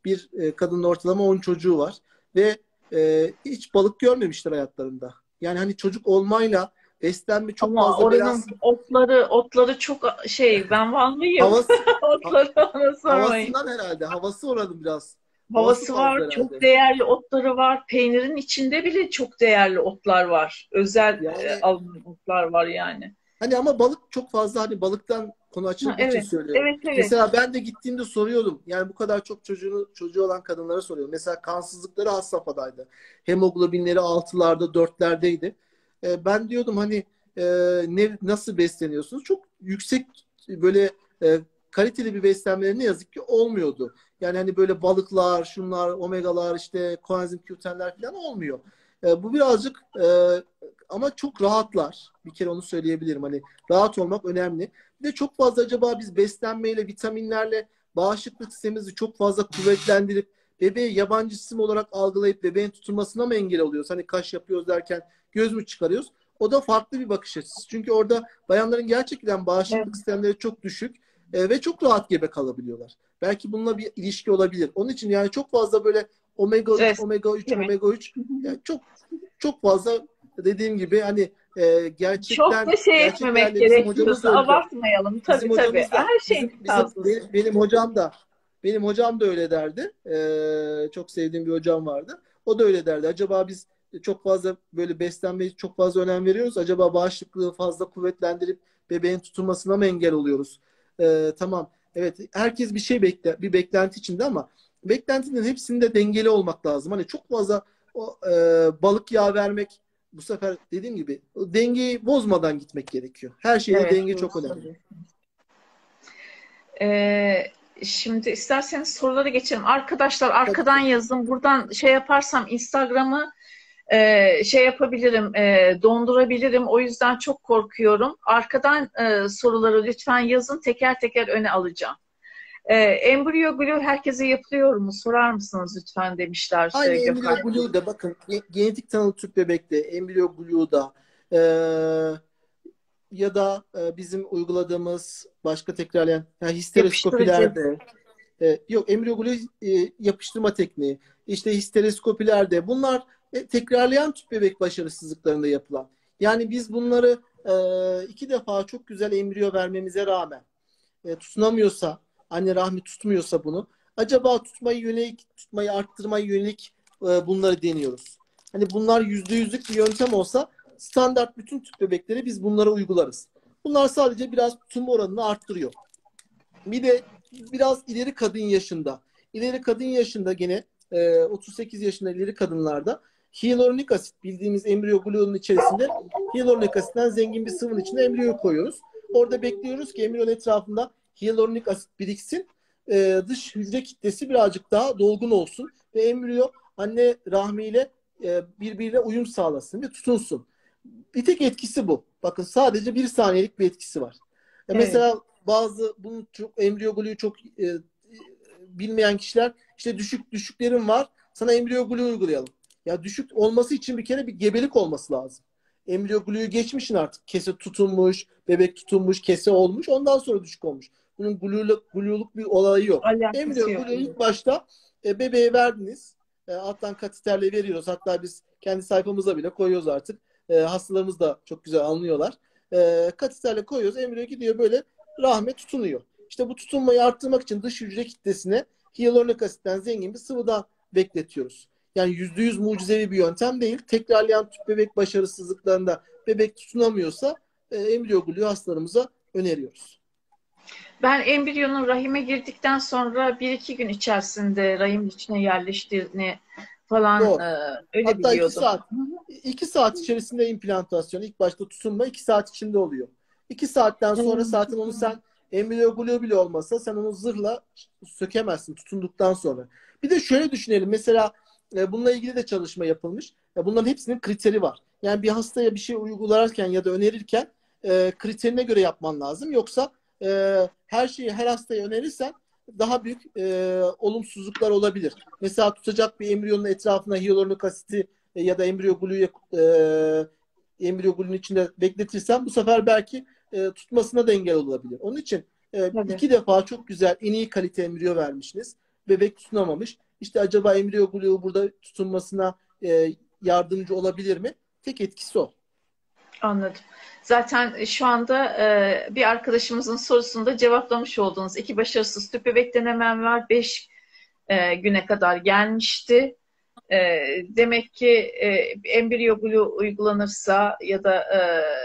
Bir e, kadının ortalama on çocuğu var ve e, hiç balık görmemişler hayatlarında. Yani hani çocuk olmayla beslenme çok Ama fazla böyle oranın aslında otları otları çok şey, ben Vanlıyım. havası ha- Otları bana sormayın. havasından herhalde. Havası oranın biraz. Havası Havası fazla var, çok herhalde. değerli otları var. Peynirin içinde bile çok değerli otlar var. Özel e, Yani alınan otlar var yani. hani ama balık çok fazla, hani balıktan konu Ha, açıldığı için evet, söylüyorum. evet, evet. Mesela ben de gittiğimde soruyordum. Yani bu kadar çok çocuğunu, çocuğu olan kadınlara soruyorum. Mesela kansızlıkları has safhadaydı. Hemoglobinleri altılarda, dörtlerdeydi. E, ben diyordum hani e, ne nasıl besleniyorsunuz? Çok yüksek böyle e, kaliteli bir beslenmeleri ne yazık ki olmuyordu. Yani hani böyle balıklar, şunlar, omegalar, işte koenzim Q tenler falan olmuyor. E, bu birazcık e, ama çok rahatlar. Bir kere onu söyleyebilirim. Hani rahat olmak önemli. Bir de çok fazla acaba biz beslenmeyle, vitaminlerle bağışıklık sistemimizi çok fazla kuvvetlendirip bebeği yabancı cisim olarak algılayıp bebeğin tutulmasına mı engel oluyoruz? Hani kaş yapıyoruz derken göz mü çıkarıyoruz? O da farklı bir bakış açısı. Çünkü orada bayanların gerçekten Evet, bağışıklık sistemleri çok düşük e, ve çok rahat gebe kalabiliyorlar. Belki bununla bir ilişki olabilir. Onun için yani çok fazla böyle omega üç, stres. omega üç, Evet. omega üç, yani çok çok fazla, dediğim gibi hani e, Çok gerçekten da şey gerçek etmemek değerli, bizim hocamız gerekiyorsa da öyle. abartmayalım. Bizim Tabii tabii. hocamız da Her bizim şeyin bizim fazlası. benim, benim hocam da benim hocam da öyle derdi. E, çok sevdiğim bir hocam vardı. O da öyle derdi. Acaba biz çok fazla böyle beslenmeye çok fazla önem veriyoruz. Acaba bağışıklığı fazla kuvvetlendirip bebeğin tutulmasına mı engel oluyoruz? E, tamam. Evet, herkes bir şey bekler, bir beklenti içinde ama beklentinin hepsinde dengeli olmak lazım. Hani çok fazla o, e, balık yağı vermek, bu sefer dediğim gibi o dengeyi bozmadan gitmek gerekiyor. Her şeyde Evet, denge doğru çok önemli. söylüyorsun. Ee, Şimdi isterseniz sorulara geçelim. Arkadaşlar Tabii arkadan ki. yazın. Buradan şey yaparsam Instagram'ı e, şey yapabilirim, e, dondurabilirim. O yüzden çok korkuyorum. Arkadan e, soruları lütfen yazın. Teker teker öne alacağım. E, embriyo glue herkese yapılıyor mu? Sorar mısınız lütfen demişler e, Aynı embriyo Gökhan. Blue'da bakın, ge- genetik tanılı tüp bebekte, embriyo Blue'da e, ya da e, bizim uyguladığımız başka tekrarlayan yani Yapıştırıcı. histeroskopilerde e, yok embriyo Blue e, yapıştırma tekniği, işte histeroskopilerde bunlar e, tekrarlayan tüp bebek başarısızlıklarında yapılan. Yani biz bunları e, iki defa çok güzel embriyo vermemize rağmen e, tutunamıyorsa, anne rahmi tutmuyorsa bunu, acaba tutmayı yönelik, tutmayı arttırmayı yönelik e, bunları deniyoruz. Hani bunlar yüzde yüzlük bir yöntem olsa standart bütün tüp bebekleri biz bunlara uygularız. Bunlar sadece biraz tutunma oranını arttırıyor. Bir de biraz ileri kadın yaşında. İleri kadın yaşında gene e, otuz sekiz yaşında ileri kadınlarda hyaluronik asit, bildiğimiz embriyo glue'nun içerisinde hyaluronik asitten zengin bir sıvının içine embriyoyu koyuyoruz. Orada bekliyoruz ki embriyonun etrafında hyaluronik asit biriksin. E, dış hücre kitlesi birazcık daha dolgun olsun ve embriyo anne rahmiyle e, birbiriyle uyum sağlasın ve tutunsun. Bir tek etkisi bu. Bakın sadece bir saniyelik bir etkisi var. E Evet. mesela bazı bunun çok embriyo glue çok e, e, bilmeyen kişiler, işte düşük düşüklerim var, sana embriyo glue uygulayalım. Ya düşük olması için bir kere bir gebelik olması lazım. Embriyo glue'yu geçmişin artık. Kese tutunmuş, bebek tutunmuş, kese olmuş. Ondan sonra düşük olmuş. Bunun glue'luk, glue'luk bir olayı yok. Alakası Embriyo yok. glue ilk başta e, bebeğe verdiniz. E, alttan katiterle veriyoruz. Hatta biz kendi sayfamıza bile koyuyoruz artık. E, hastalarımız da çok güzel anlıyorlar. E, katiterle koyuyoruz. Embriyo gidiyor böyle rahme tutunuyor. İşte bu tutunmayı arttırmak için dış hücre kitlesine hyaluronik asitten zengin bir sıvıda bekletiyoruz. Yani yüzde yüz mucizevi bir yöntem değil. Tekrarlayan tüp bebek başarısızlıklarında bebek tutunamıyorsa e, embriyo glue hastalarımıza öneriyoruz. Ben embriyonun rahime girdikten sonra bir iki gün içerisinde rahim içine yerleştiğini falan Doğru. e, öyle Hatta iki biliyordum. saat iki saat içerisinde implantasyon, ilk başta tutunma iki saat içinde oluyor. iki saatten sonra Evet. zaten onu sen embriyo glue bile olmasa sen onu zırhla sökemezsin tutunduktan sonra. Bir de şöyle düşünelim. Mesela e, bununla ilgili de çalışma yapılmış. E, bunların hepsinin kriteri var. Yani bir hastaya bir şey uygularken ya da önerirken e, kriterine göre yapman lazım. Yoksa e, her şeyi her hastaya önerirsen daha büyük e, olumsuzluklar olabilir. Mesela tutacak bir embriyonun etrafına hyaluronik asiti e, ya da embriyo glue'yu e, embriyo glue'nun içinde bekletirsen bu sefer belki e, tutmasına da engel olabilir. Onun için e, Tabii. iki defa çok güzel en iyi kalite embriyo vermişsiniz. bebek tutunamamış. İşte acaba embriyo glue burada tutunmasına e, yardımcı olabilir mi? Tek etkisi o. Anladım. Zaten şu anda e, bir arkadaşımızın sorusunu da cevaplamış oldunuz. İki başarısız tüp bebek denemem var. Beş e, güne kadar gelmişti. E, demek ki e, embriyo glue uygulanırsa ya da e,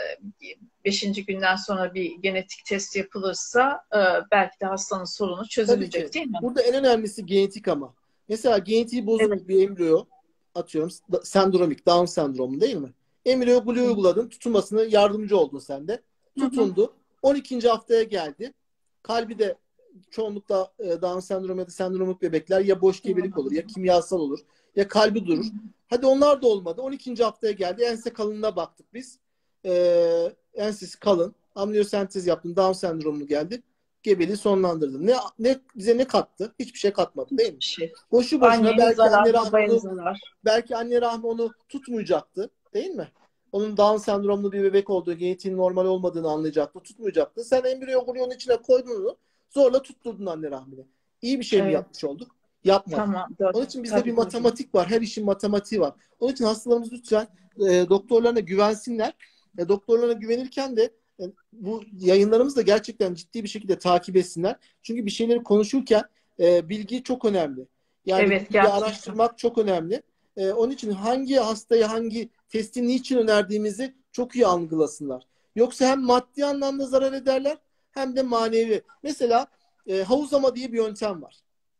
beşinci günden sonra bir genetik test yapılırsa e, belki de hastanın sorunu Tabii ki. çözülecek, değil mi? Burada en önemlisi genetik ama. Mesela genetiği Evet. bozuk bir embriyo, atıyorum sendromik, Down sendromu değil mi? Embriyo glue uyguladın, tutunmasına yardımcı oldun sen de. Hı hı. Tutundu. on ikinci haftaya geldi. Kalbi de çoğunlukla e, Down sendromu ya da sendromik bebekler ya boş gebelik olur, ya kimyasal olur, ya kalbi durur. Hadi onlar da olmadı. on ikinci haftaya geldi. Ense kalınına baktık biz. Ee, ensesi kalın. Amniyosentez yaptın. Down sendromlu geldi. Gebeliği sonlandırdın. Ne, ne bize ne kattı? Hiçbir şey katmadı değil mi? Bir şey. Boşu boşuna Anneye belki anne zarar, rahmi babaya onu zarar. belki anne rahmi onu tutmayacaktı, değil mi? Onun Down sendromlu bir bebek olduğu, genetiğin normal olmadığını anlayacaktı, tutmayacaktı. Sen embriyo gluyonun içine koydun onu, zorla tutturdun anne rahmini. İyi bir şey mi Evet. yapmış olduk? Yapmadık. Tamam. Doğru. Onun için bizde bir Tabii, tabii. matematik var. Her işin matematiği var. Onun için hastalarımız lütfen e, doktorlarına güvensinler. E, doktorlarına güvenirken de e, bu yayınlarımızı da gerçekten ciddi bir şekilde takip etsinler. Çünkü bir şeyleri konuşurken e, bilgi çok önemli. Yani Evet, bilgi gerçekten. araştırmak çok önemli. E, onun için hangi hastaya hangi testi niçin önerdiğimizi çok iyi algılasınlar. Yoksa hem maddi anlamda zarar ederler hem de manevi. Mesela e, havuzlama diye bir yöntem var.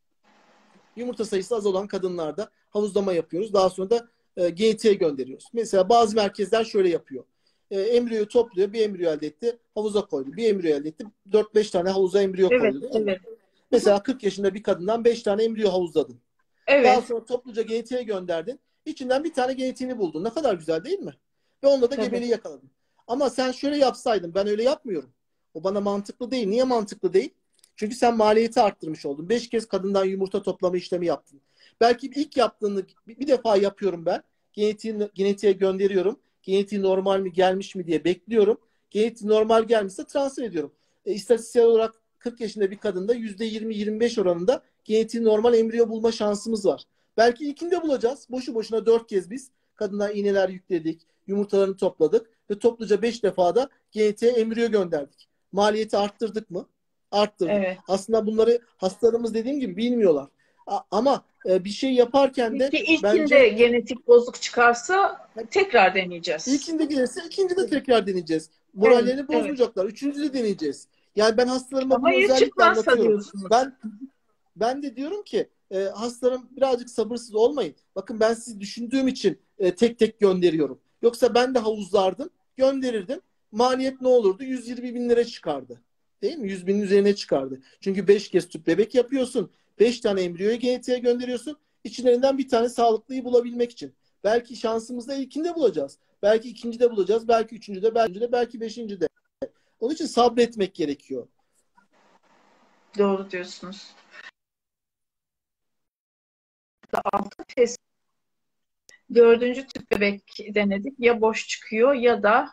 Yumurta sayısı az olan kadınlarda havuzlama yapıyoruz. Daha sonra da e, G N T'ye gönderiyoruz. Mesela bazı merkezler şöyle yapıyor. E, embriyoyu topluyor. Bir embriyo elde etti. Havuza koydu. Bir embriyo elde etti. dört beş tane havuza embriyo Evet, koydu. Değil mi? evet. Mesela kırk yaşında bir kadından beş tane embriyo havuzladın. Daha Evet, sonra topluca G N T'ye gönderdin. İçinden bir tane genetiğini buldun. Ne kadar güzel değil mi? Ve onunla da tabii. gebeliği yakaladın. Ama sen şöyle yapsaydın, ben öyle yapmıyorum. O bana mantıklı değil. Niye mantıklı değil? Çünkü sen maliyeti arttırmış oldun. Beş kez kadından yumurta toplama işlemi yaptın. Belki ilk yaptığını bir defa yapıyorum ben. Genetiğini, genetiğe gönderiyorum. Genetiği normal mi gelmiş mi diye bekliyorum. Genetiği normal gelmişse transfer ediyorum. E, istatistiksel olarak kırk yaşında bir kadında yüzde yirmi yirmi beş oranında genetiği normal embriyo bulma şansımız var. Belki ilkinde bulacağız. Boşu boşuna dört kez biz kadına iğneler yükledik, yumurtalarını topladık ve topluca beş defada genetiğe embriyo gönderdik. Maliyeti arttırdık mı? Arttırdık. Evet. Aslında bunları hastalarımız dediğim gibi bilmiyorlar. A- ama e, bir şey yaparken de Peki ilkinde bence genetik bozuk çıkarsa tekrar deneyeceğiz. ilkinde gelirse ikinci de tekrar deneyeceğiz. Evet, Morallerini evet. bozmayacaklar. Üçüncü de deneyeceğiz. Yani ben hastalarıma Ama bunu ya özellikle çıkmazsa anlatıyorum. diyorsunuz. Ben Ben de diyorum ki e, hastalarım birazcık sabırsız olmayın. Bakın ben sizi düşündüğüm için e, tek tek gönderiyorum. Yoksa ben de havuzlardım, gönderirdim. Maliyet ne olurdu? yüz yirmi bin lira çıkardı. Değil mi? yüz binin üzerine çıkardı. Çünkü beş kez tüp bebek yapıyorsun. beş tane embriyoyu genetiğe gönderiyorsun. İçlerinden bir tane sağlıklıyı bulabilmek için. Belki şansımızda ilkinde bulacağız. Belki ikincide bulacağız. Belki üçüncüde, belki üçüncüde, belki beşincide. Onun için sabretmek gerekiyor. Doğru diyorsunuz. Altı test. Dördüncü tüp bebek denedik. Ya boş çıkıyor ya da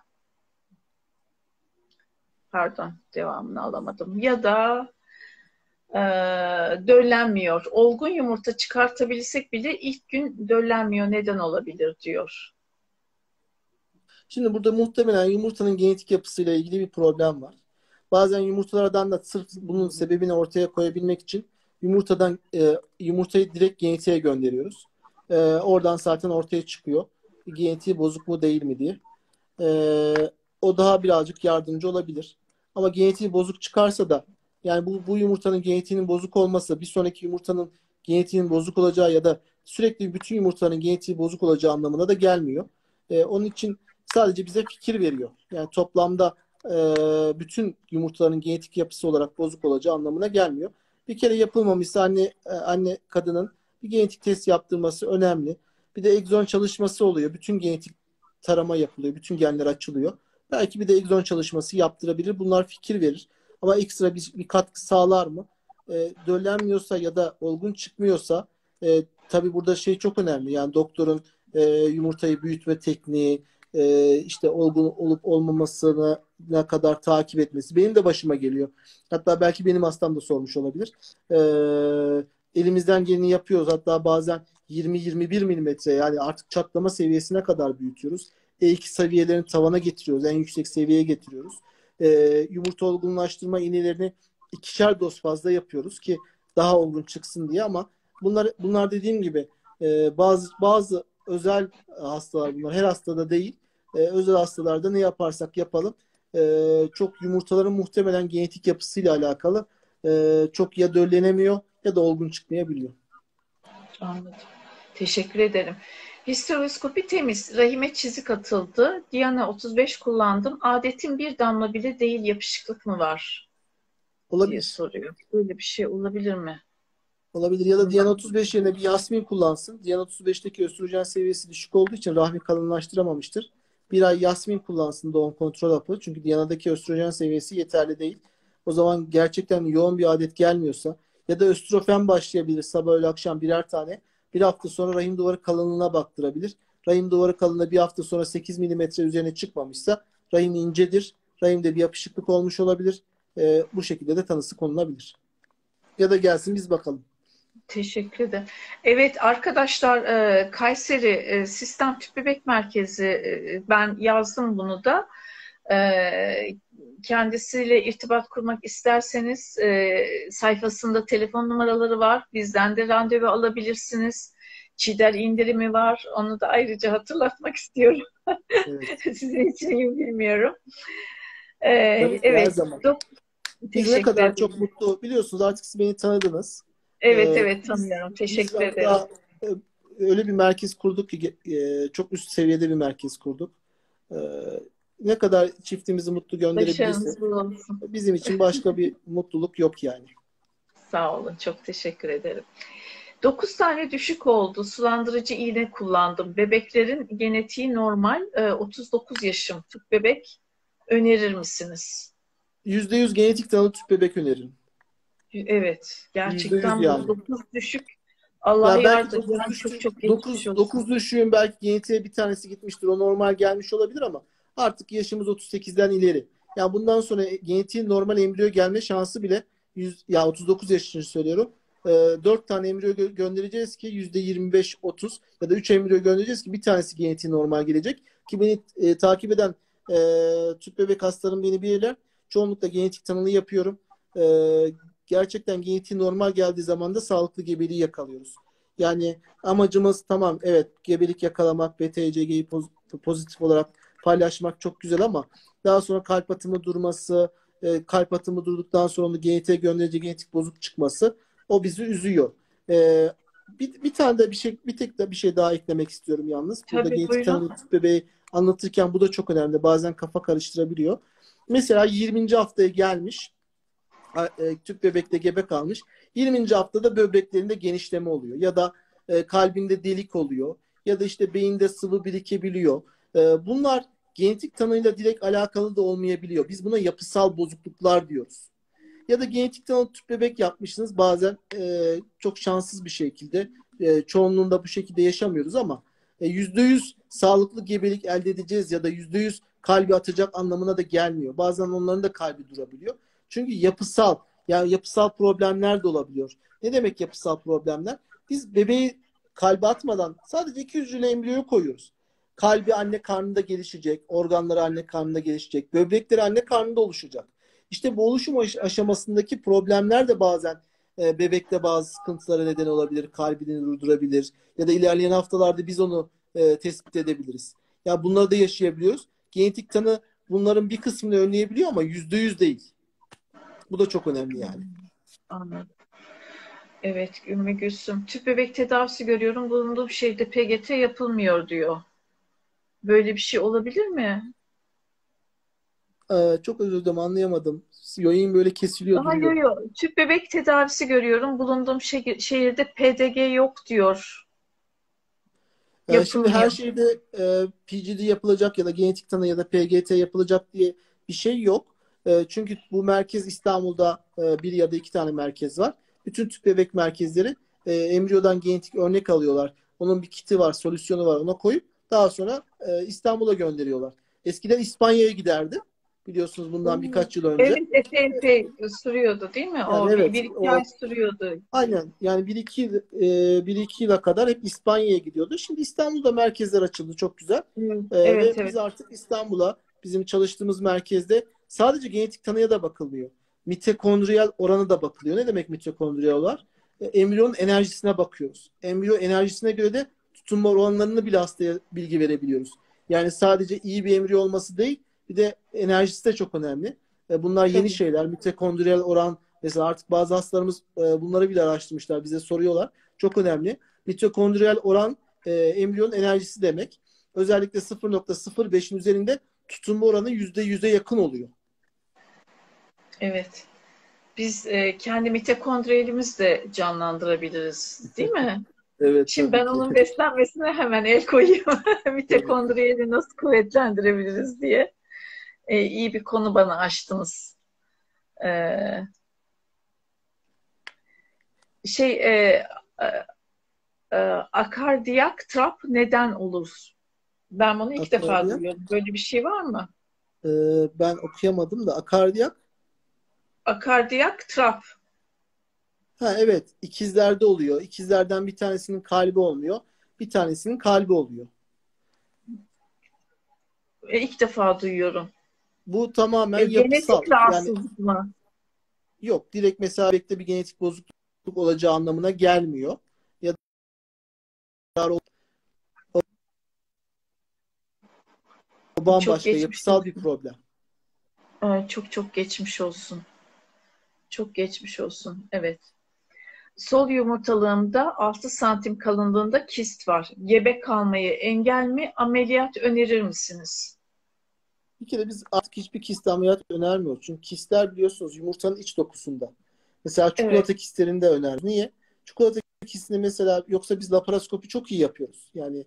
pardon devamını alamadım. Ya da e, döllenmiyor. Olgun yumurta çıkartabilsek bile ilk gün döllenmiyor. Neden olabilir diyor. Şimdi burada muhtemelen yumurtanın genetik yapısıyla ilgili bir problem var. Bazen yumurtalardan da sırf bunun sebebini ortaya koyabilmek için yumurtadan e, yumurtayı direkt genetiğe gönderiyoruz. E, oradan zaten ortaya çıkıyor. Genetiği bozuk mu değil mi diye. E, o daha birazcık yardımcı olabilir. Ama genetiği bozuk çıkarsa da yani bu, bu yumurtanın genetiğinin bozuk olması bir sonraki yumurtanın genetiğinin bozuk olacağı ya da sürekli bütün yumurtaların genetiği bozuk olacağı anlamına da gelmiyor. E, onun için sadece bize fikir veriyor. Yani toplamda e, bütün yumurtaların genetik yapısı olarak bozuk olacağı anlamına gelmiyor. Bir kere yapılmamışsa anne e, anne kadının bir genetik test yaptırması önemli. Bir de egzon çalışması oluyor. Bütün genetik tarama yapılıyor. Bütün genler açılıyor. Belki bir de egzon çalışması yaptırabilir. Bunlar fikir verir. Ama ekstra bir, bir katkı sağlar mı? E, döllenmiyorsa ya da olgun çıkmıyorsa e, tabii burada şey çok önemli. Yani doktorun e, yumurtayı büyütme tekniği, e, işte olgun olup olmamasına ne kadar takip etmesi. Benim de başıma geliyor. Hatta belki benim hastam da sormuş olabilir. E, elimizden geleni yapıyoruz. Hatta bazen yirmi yirmi bir milimetre, yani artık çatlama seviyesine kadar büyütüyoruz. E iki seviyelerini tavana getiriyoruz. En yüksek seviyeye getiriyoruz. E, yumurta olgunlaştırma iğnelerini ikişer doz fazla yapıyoruz ki daha olgun çıksın diye, ama bunlar bunlar dediğim gibi e, bazı bazı özel hastalar bunlar. Her hastada değil. E, özel hastalarda ne yaparsak yapalım e, çok yumurtaların muhtemelen genetik yapısıyla alakalı e, çok ya döllenemiyor ya da olgun çıkmayabiliyor. Anladım. Teşekkür ederim. Histeroskopi temiz. Rahime çizik atıldı. Diana otuz beş kullandım. Adetin bir damla bile değil, yapışıklık mı var diye Olabilir. soruyor. Böyle bir şey olabilir mi? Olabilir. Ya da Diyan otuz beş yerine bir Yasmin kullansın. Diyan otuz beşteki östrojen seviyesi düşük olduğu için rahmi kalınlaştıramamıştır. Bir ay Yasmin kullansın doğum kontrol hapı. Çünkü Diyana'daki östrojen seviyesi yeterli değil. O zaman gerçekten yoğun bir adet gelmiyorsa ya da östrofen başlayabilir sabah öğle akşam birer tane. Bir hafta sonra rahim duvarı kalınlığına baktırabilir. Rahim duvarı kalınlığı bir hafta sonra sekiz milimetre üzerine çıkmamışsa rahim incedir. Rahimde bir yapışıklık olmuş olabilir. Ee, bu şekilde de tanısı konulabilir. Ya da gelsin biz bakalım. Teşekkür ederim. Evet arkadaşlar, e, Kayseri e, Sistem Tüp Bebek Merkezi, e, ben yazdım bunu da. E, kendisiyle irtibat kurmak isterseniz e, sayfasında telefon numaraları var. Bizden de randevu alabilirsiniz. Çiğdem indirimi var. Onu da ayrıca hatırlatmak istiyorum. Evet. Sizin için iyi bilmiyorum. E, Tabii ki her evet. zaman. Çok Biz ne teşekkür kadar çok ederim. mutlu biliyorsunuz, artık siz beni tanıdınız. Evet Ee, evet biz, tanıyorum. biz Teşekkür ederim. hatta e, öyle bir merkez kurduk ki e, çok üst seviyede bir merkez kurduk. Ee, ne kadar çiftimizi mutlu gönderebilirsek Başarınız bol olsun. bizim için başka bir mutluluk yok yani. Sağ olun. Çok teşekkür ederim. Dokuz tane düşük oldu. Sulandırıcı iğne kullandım. Bebeklerin genetiği normal. Ee, otuz dokuz yaşım. Tüp bebek önerir misiniz? Yüzde yüz genetik tanı tüp bebek öneririm. Evet. Yüzde yüz Gerçekten bu yani. dokuz düşük. Allah Ya belki yardım. dokuz Yani çok düştüğün, çok geçmiş dokuz olsun. dokuz düşüğün belki genetiğe bir tanesi gitmiştir. O normal gelmiş olabilir ama artık yaşımız otuz sekizden ileri. Yani bundan sonra genetiğin normal embriyo gelme şansı bile yüz, ya otuz dokuz yaş için söylüyorum. E, dört tane embriyo gö- göndereceğiz ki yüzde yirmi beş otuz ya da üç embriyo göndereceğiz ki bir tanesi genetiği normal gelecek. Ki beni e, takip eden e, tüp bebek hastalarım beni bilirler. Çoğunlukla genetik tanımı yapıyorum. E, gerçekten genetiği normal geldiği zaman da sağlıklı gebeliği yakalıyoruz. Yani amacımız tamam, evet, gebelik yakalamak, B T C G'yi pozitif olarak paylaşmak çok güzel ama daha sonra kalp atımı durması, e, kalp atımı durduktan sonra onu genetiğe gönderici genetik bozuk çıkması, o bizi üzüyor. E, bir, bir tane de bir şey, bir tek de bir şey daha eklemek istiyorum yalnız. Burada Tabii genetik buyurun. tanılı tüp bebeği anlatırken bu da çok önemli. Bazen kafa karıştırabiliyor. Mesela yirminci haftaya gelmiş, e, tüp bebekte gebe kalmış. yirminci haftada böbreklerinde genişleme oluyor ya da e, kalbinde delik oluyor ya da işte beyinde sıvı birikebiliyor. E, bunlar genetik tanıyla direkt alakalı da olmayabiliyor. Biz buna yapısal bozukluklar diyoruz. Ya da genetik tanı tüp bebek yapmışsınız bazen e, çok şanssız bir şekilde, e, çoğunluğunda bu şekilde yaşamıyoruz ama e, yüzde yüz sağlıklı gebelik elde edeceğiz ya da yüzde yüz kalbi atacak anlamına da gelmiyor. Bazen onların da kalbi durabiliyor. Çünkü yapısal, yani yapısal problemler de olabiliyor. Ne demek yapısal problemler? Biz bebeği kalbe atmadan sadece iki hücreli embriyoyu koyuyoruz. Kalbi anne karnında gelişecek, organları anne karnında gelişecek, böbrekleri anne karnında oluşacak. İşte bu oluşum aşamasındaki problemler de bazen e, bebekte bazı sıkıntılara neden olabilir, kalbini durdurabilir ya da ilerleyen haftalarda biz onu e, tespit edebiliriz. Yani bunları da yaşayabiliyoruz. Genetik tanı bunların bir kısmını önleyebiliyor ama yüzde yüz değil. Bu da çok önemli yani. Anladım. Evet Ümmü Gülsüm. Tüp bebek tedavisi görüyorum. Bulunduğum şehirde P G T yapılmıyor diyor. Böyle bir şey olabilir mi? Ee, çok özür dilerim, anlayamadım. Yayın böyle kesiliyor Hayır, duruyor. yok. Tüp bebek tedavisi görüyorum. Bulunduğum şehir, şehirde P D G yok diyor. Ee, şimdi her Yapılmıyor. şeyde e, P G D yapılacak ya da genetik tanı ya da P G T yapılacak diye bir şey yok. E, çünkü bu merkez İstanbul'da e, bir ya da iki tane merkez var. Bütün tüp bebek merkezleri e, embriyodan genetik örnek alıyorlar. Onun bir kiti var, solüsyonu var. Ona koyup daha sonra e, İstanbul'a gönderiyorlar. Eskiden İspanya'ya giderdi. Biliyorsunuz bundan birkaç yıl önce. Evet, epey epey sürüyordu değil mi? Yani O bir, evet, bir iki ay o sürüyordu. aynen yani bir iki yıl, e, bir iki yıla kadar hep İspanya'ya gidiyordu. Şimdi İstanbul'da merkezler açıldı, çok güzel. Evet, E, ve evet. Evet. biz artık İstanbul'a, bizim çalıştığımız merkezde sadece genetik tanıya da bakılmıyor. Mitokondriyal oranı da bakılıyor. Ne demek mitokondriyal var? E, embriyonun enerjisine bakıyoruz. Embriyo enerjisine göre de tutunma oranlarını bile hastaya bilgi verebiliyoruz. Yani sadece iyi bir embriyo olması değil, bir de enerjisi de çok önemli. E, bunlar yeni Tabii. şeyler. Mitokondriyal oran mesela, artık bazı hastalarımız e, bunları bile araştırmışlar. Bize soruyorlar. Çok önemli. Mitokondriyal oran e, embriyonun enerjisi demek. Özellikle sıfır nokta sıfır beşin üzerinde tutunma oranı yüzde yüze yakın oluyor. Evet. Biz e, kendi mitokondriyelimizi de canlandırabiliriz, değil mi? Evet, Şimdi tabii ben ki. onun beslenmesine hemen el koyayım. Evet. Mitokondriyeli nasıl kuvvetlendirebiliriz diye. E, iyi bir konu bana açtınız. E, şey e, e, e, Akardiyak trap neden olur? Ben bunu ilk defa Akardiyak. duyuyorum. Böyle bir şey var mı? E, ben okuyamadım da akardiyak. Akardiyak trap. Ha, evet, ikizlerde oluyor. İkizlerden bir tanesinin kalbi olmuyor. Bir tanesinin kalbi oluyor. E, ilk defa duyuyorum. Bu tamamen E, yapısal. genetik Yani rahatsızlık mı? yok, direkt mesela bebekte bir genetik bozukluk olacağı anlamına gelmiyor. Ya da o, o Çok bambaşka geçmiş yapısal bir olsun. problem. E, çok çok geçmiş olsun. Çok geçmiş olsun. Evet. Sol yumurtalığımda altı santim kalınlığında kist var. Gebe kalmayı engel mi? Ameliyat önerir misiniz? Bir kere biz artık hiçbir kist ameliyat önermiyoruz. Çünkü kistler biliyorsunuz yumurtanın iç dokusunda. Mesela Evet. çikolata kistlerinde öner. Niye? Çikolata kistini mesela, yoksa biz laparoskopi çok iyi yapıyoruz. Yani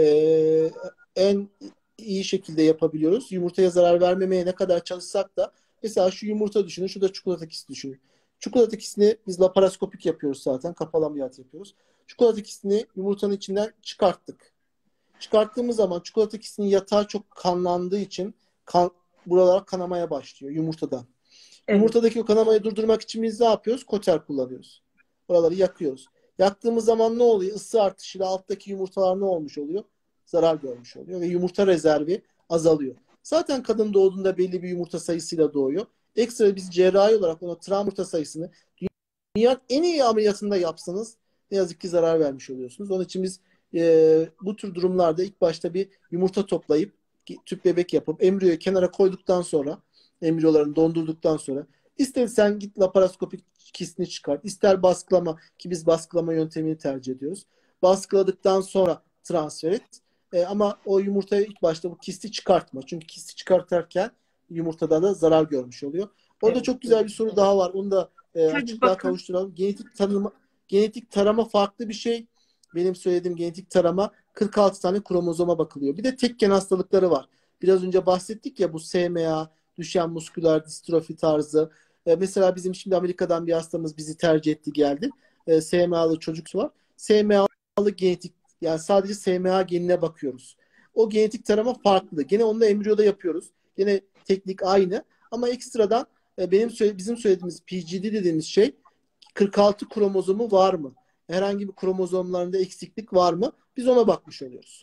eee, en iyi şekilde yapabiliyoruz. Yumurtaya zarar vermemeye ne kadar çalışsak da, mesela şu yumurta düşünün, şu da çikolata kisti düşünün. Çikolata kistini biz laparoskopik yapıyoruz zaten. Kapalı ameliyat yapıyoruz. Çikolata kistini yumurtanın içinden çıkarttık. Çıkarttığımız zaman çikolata kistinin yatağı çok kanlandığı için kan, buralar kanamaya başlıyor yumurtadan. Evet. Yumurtadaki o kanamayı durdurmak için biz ne yapıyoruz? Koter kullanıyoruz. Oraları yakıyoruz. Yaktığımız zaman ne oluyor? Isı artışıyla alttaki yumurtalar ne olmuş oluyor? Zarar görmüş oluyor ve yumurta rezervi azalıyor. Zaten kadın doğduğunda belli bir yumurta sayısıyla doğuyor. Ekstra biz cerrahi olarak ona travma yumurta sayısını dünyanın en iyi ameliyatında yapsanız ne yazık ki zarar vermiş oluyorsunuz. Onun için biz e, bu tür durumlarda ilk başta bir yumurta toplayıp tüp bebek yapıp embriyoyu kenara koyduktan sonra, embriyolarını dondurduktan sonra, ister sen git laparoskopik kistini çıkart, ister baskılama, ki biz baskılama yöntemini tercih ediyoruz. Baskıladıktan sonra transfer et. E, ama o yumurtayı ilk başta bu kisti çıkartma. Çünkü kisti çıkartırken yumurtada da zarar görmüş oluyor. Orada Evet. çok güzel bir soru daha var. Onu da e, Tabii açıklığa bakın. kavuşturalım. Genetik tanıma, genetik tarama farklı bir şey. Benim söylediğim genetik tarama, kırk altı tane kromozoma bakılıyor. Bir de tek gen hastalıkları var. Biraz önce bahsettik ya, bu S M A, düşen musküler distrofi tarzı. E, mesela bizim şimdi Amerika'dan bir hastamız bizi tercih etti, geldi. E, S M A'lı çocuk var. S M A'lı genetik, yani sadece S M A genine bakıyoruz. O genetik tarama farklı. Gene onu da embriyoda yapıyoruz. Gene teknik aynı. Ama ekstradan e, benim söyle, bizim söylediğimiz P G D dediğimiz şey, kırk altı kromozomu var mı? Herhangi bir kromozomlarında eksiklik var mı? Biz ona bakmış oluyoruz.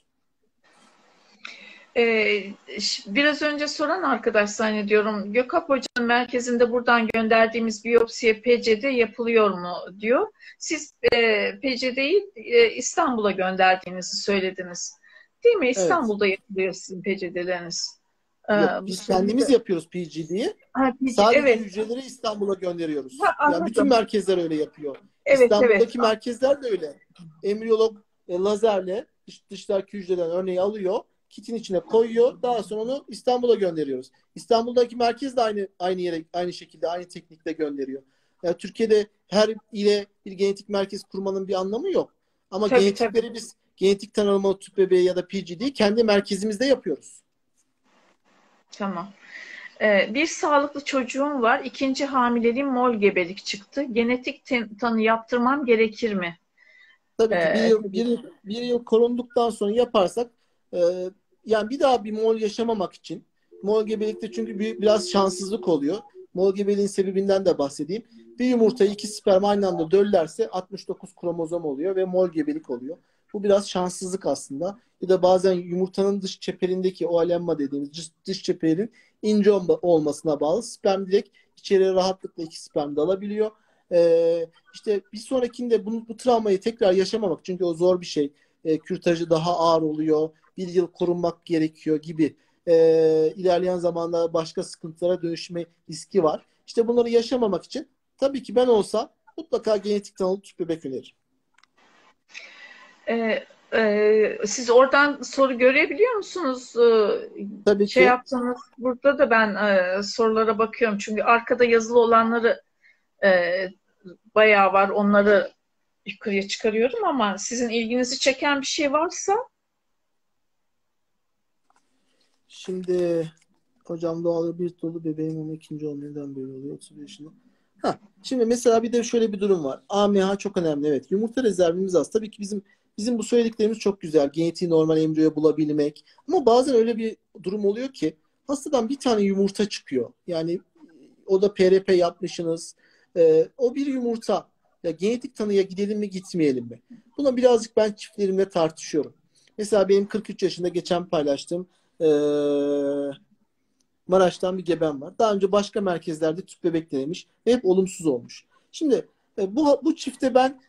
Ee, biraz önce soran arkadaş zannediyorum. Gökap Hoca'nın merkezinde buradan gönderdiğimiz biyopsiye P C D yapılıyor mu diyor. Siz e, P C D'yi e, İstanbul'a gönderdiğinizi söylediniz. Değil mi? Evet. İstanbul'da yapılıyor sizin P C D'leriniz. Ee, Yok, bu biz kendimiz soruyu yapıyoruz P G D'yi. ha, P C, Sadece evet. hücreleri İstanbul'a Ha, gönderiyoruz. Yani bütün anladım. merkezler öyle yapıyor. Evet, evet. İstanbul'daki merkezler de öyle. Embriyolog e, lazerle dış, dıştaki hücreden örneği alıyor, kitin içine koyuyor. Daha sonra onu İstanbul'a gönderiyoruz. İstanbul'daki merkez de aynı aynı yere, aynı şekilde, aynı teknikle gönderiyor. Yani Türkiye'de her ile bir genetik merkez kurmanın bir anlamı yok. Ama Tabii tabii. genetikleri biz, genetik tanımlama tüp bebeği ya da P G D'yi kendi merkezimizde yapıyoruz. Tamam. Ee, bir sağlıklı çocuğum var. İkinci hamileliğim mol gebelik çıktı. Genetik tanı yaptırmam gerekir mi? Tabii ki bir Ee, yıl, bir, yıl- bir yıl korunduktan sonra yaparsak, e, yani bir daha bir mol yaşamamak için Mol gebelikte çünkü bir, biraz şanssızlık oluyor. Mol gebeliğin sebebinden de bahsedeyim. Bir yumurtayı iki sperm aynı anda döllerse altmış dokuz kromozom oluyor ve mol gebelik oluyor. Bu biraz şanssızlık aslında. Ya da bazen yumurtanın dış çeperindeki o alemma dediğimiz dış, dış çeperin ince olmasına bağlı. Sperm direkt içeriye rahatlıkla iki sperm de alabiliyor. Ee, işte bir sonrakinde bunu, bu travmayı tekrar yaşamamak, çünkü o zor bir şey. Ee, kürtajı daha ağır oluyor. Bir yıl korunmak gerekiyor gibi. Ee, ilerleyen zamanlarda başka sıkıntılara dönüşme riski var. İşte bunları yaşamamak için tabii ki ben olsam mutlaka genetik tanılı tüp bebek öneririm. Ee, e, siz oradan soru görebiliyor musunuz? Ee, Tabii şey ki. yapsanız burada da ben e, sorulara bakıyorum. Çünkü arkada yazılı olanları e, bayağı var. Onları yukarıya çıkarıyorum ama sizin ilginizi çeken bir şey varsa Şimdi hocam doğal bir dolu bebeğim ama ikinci on neden böyle oluyor otuz yaşında. Ha, şimdi mesela bir de şöyle bir durum var. A M H çok önemli. Evet. Yumurta rezervimiz az. Tabii ki bizim bizim bu söylediklerimiz çok güzel. Genetiği normal embriyo bulabilmek. Ama bazen öyle bir durum oluyor ki hastadan bir tane yumurta çıkıyor. Yani o da P R P yapmışsınız. Ee, o bir yumurta. Ya genetik tanıya gidelim mi gitmeyelim mi? Buna birazcık ben çiftlerimle tartışıyorum. Mesela benim kırk üç yaşında geçen paylaştığım ee, Maraş'tan bir gebem var. Daha önce başka merkezlerde tüp bebek denemiş ve hep olumsuz olmuş. Şimdi e, bu bu çifte ben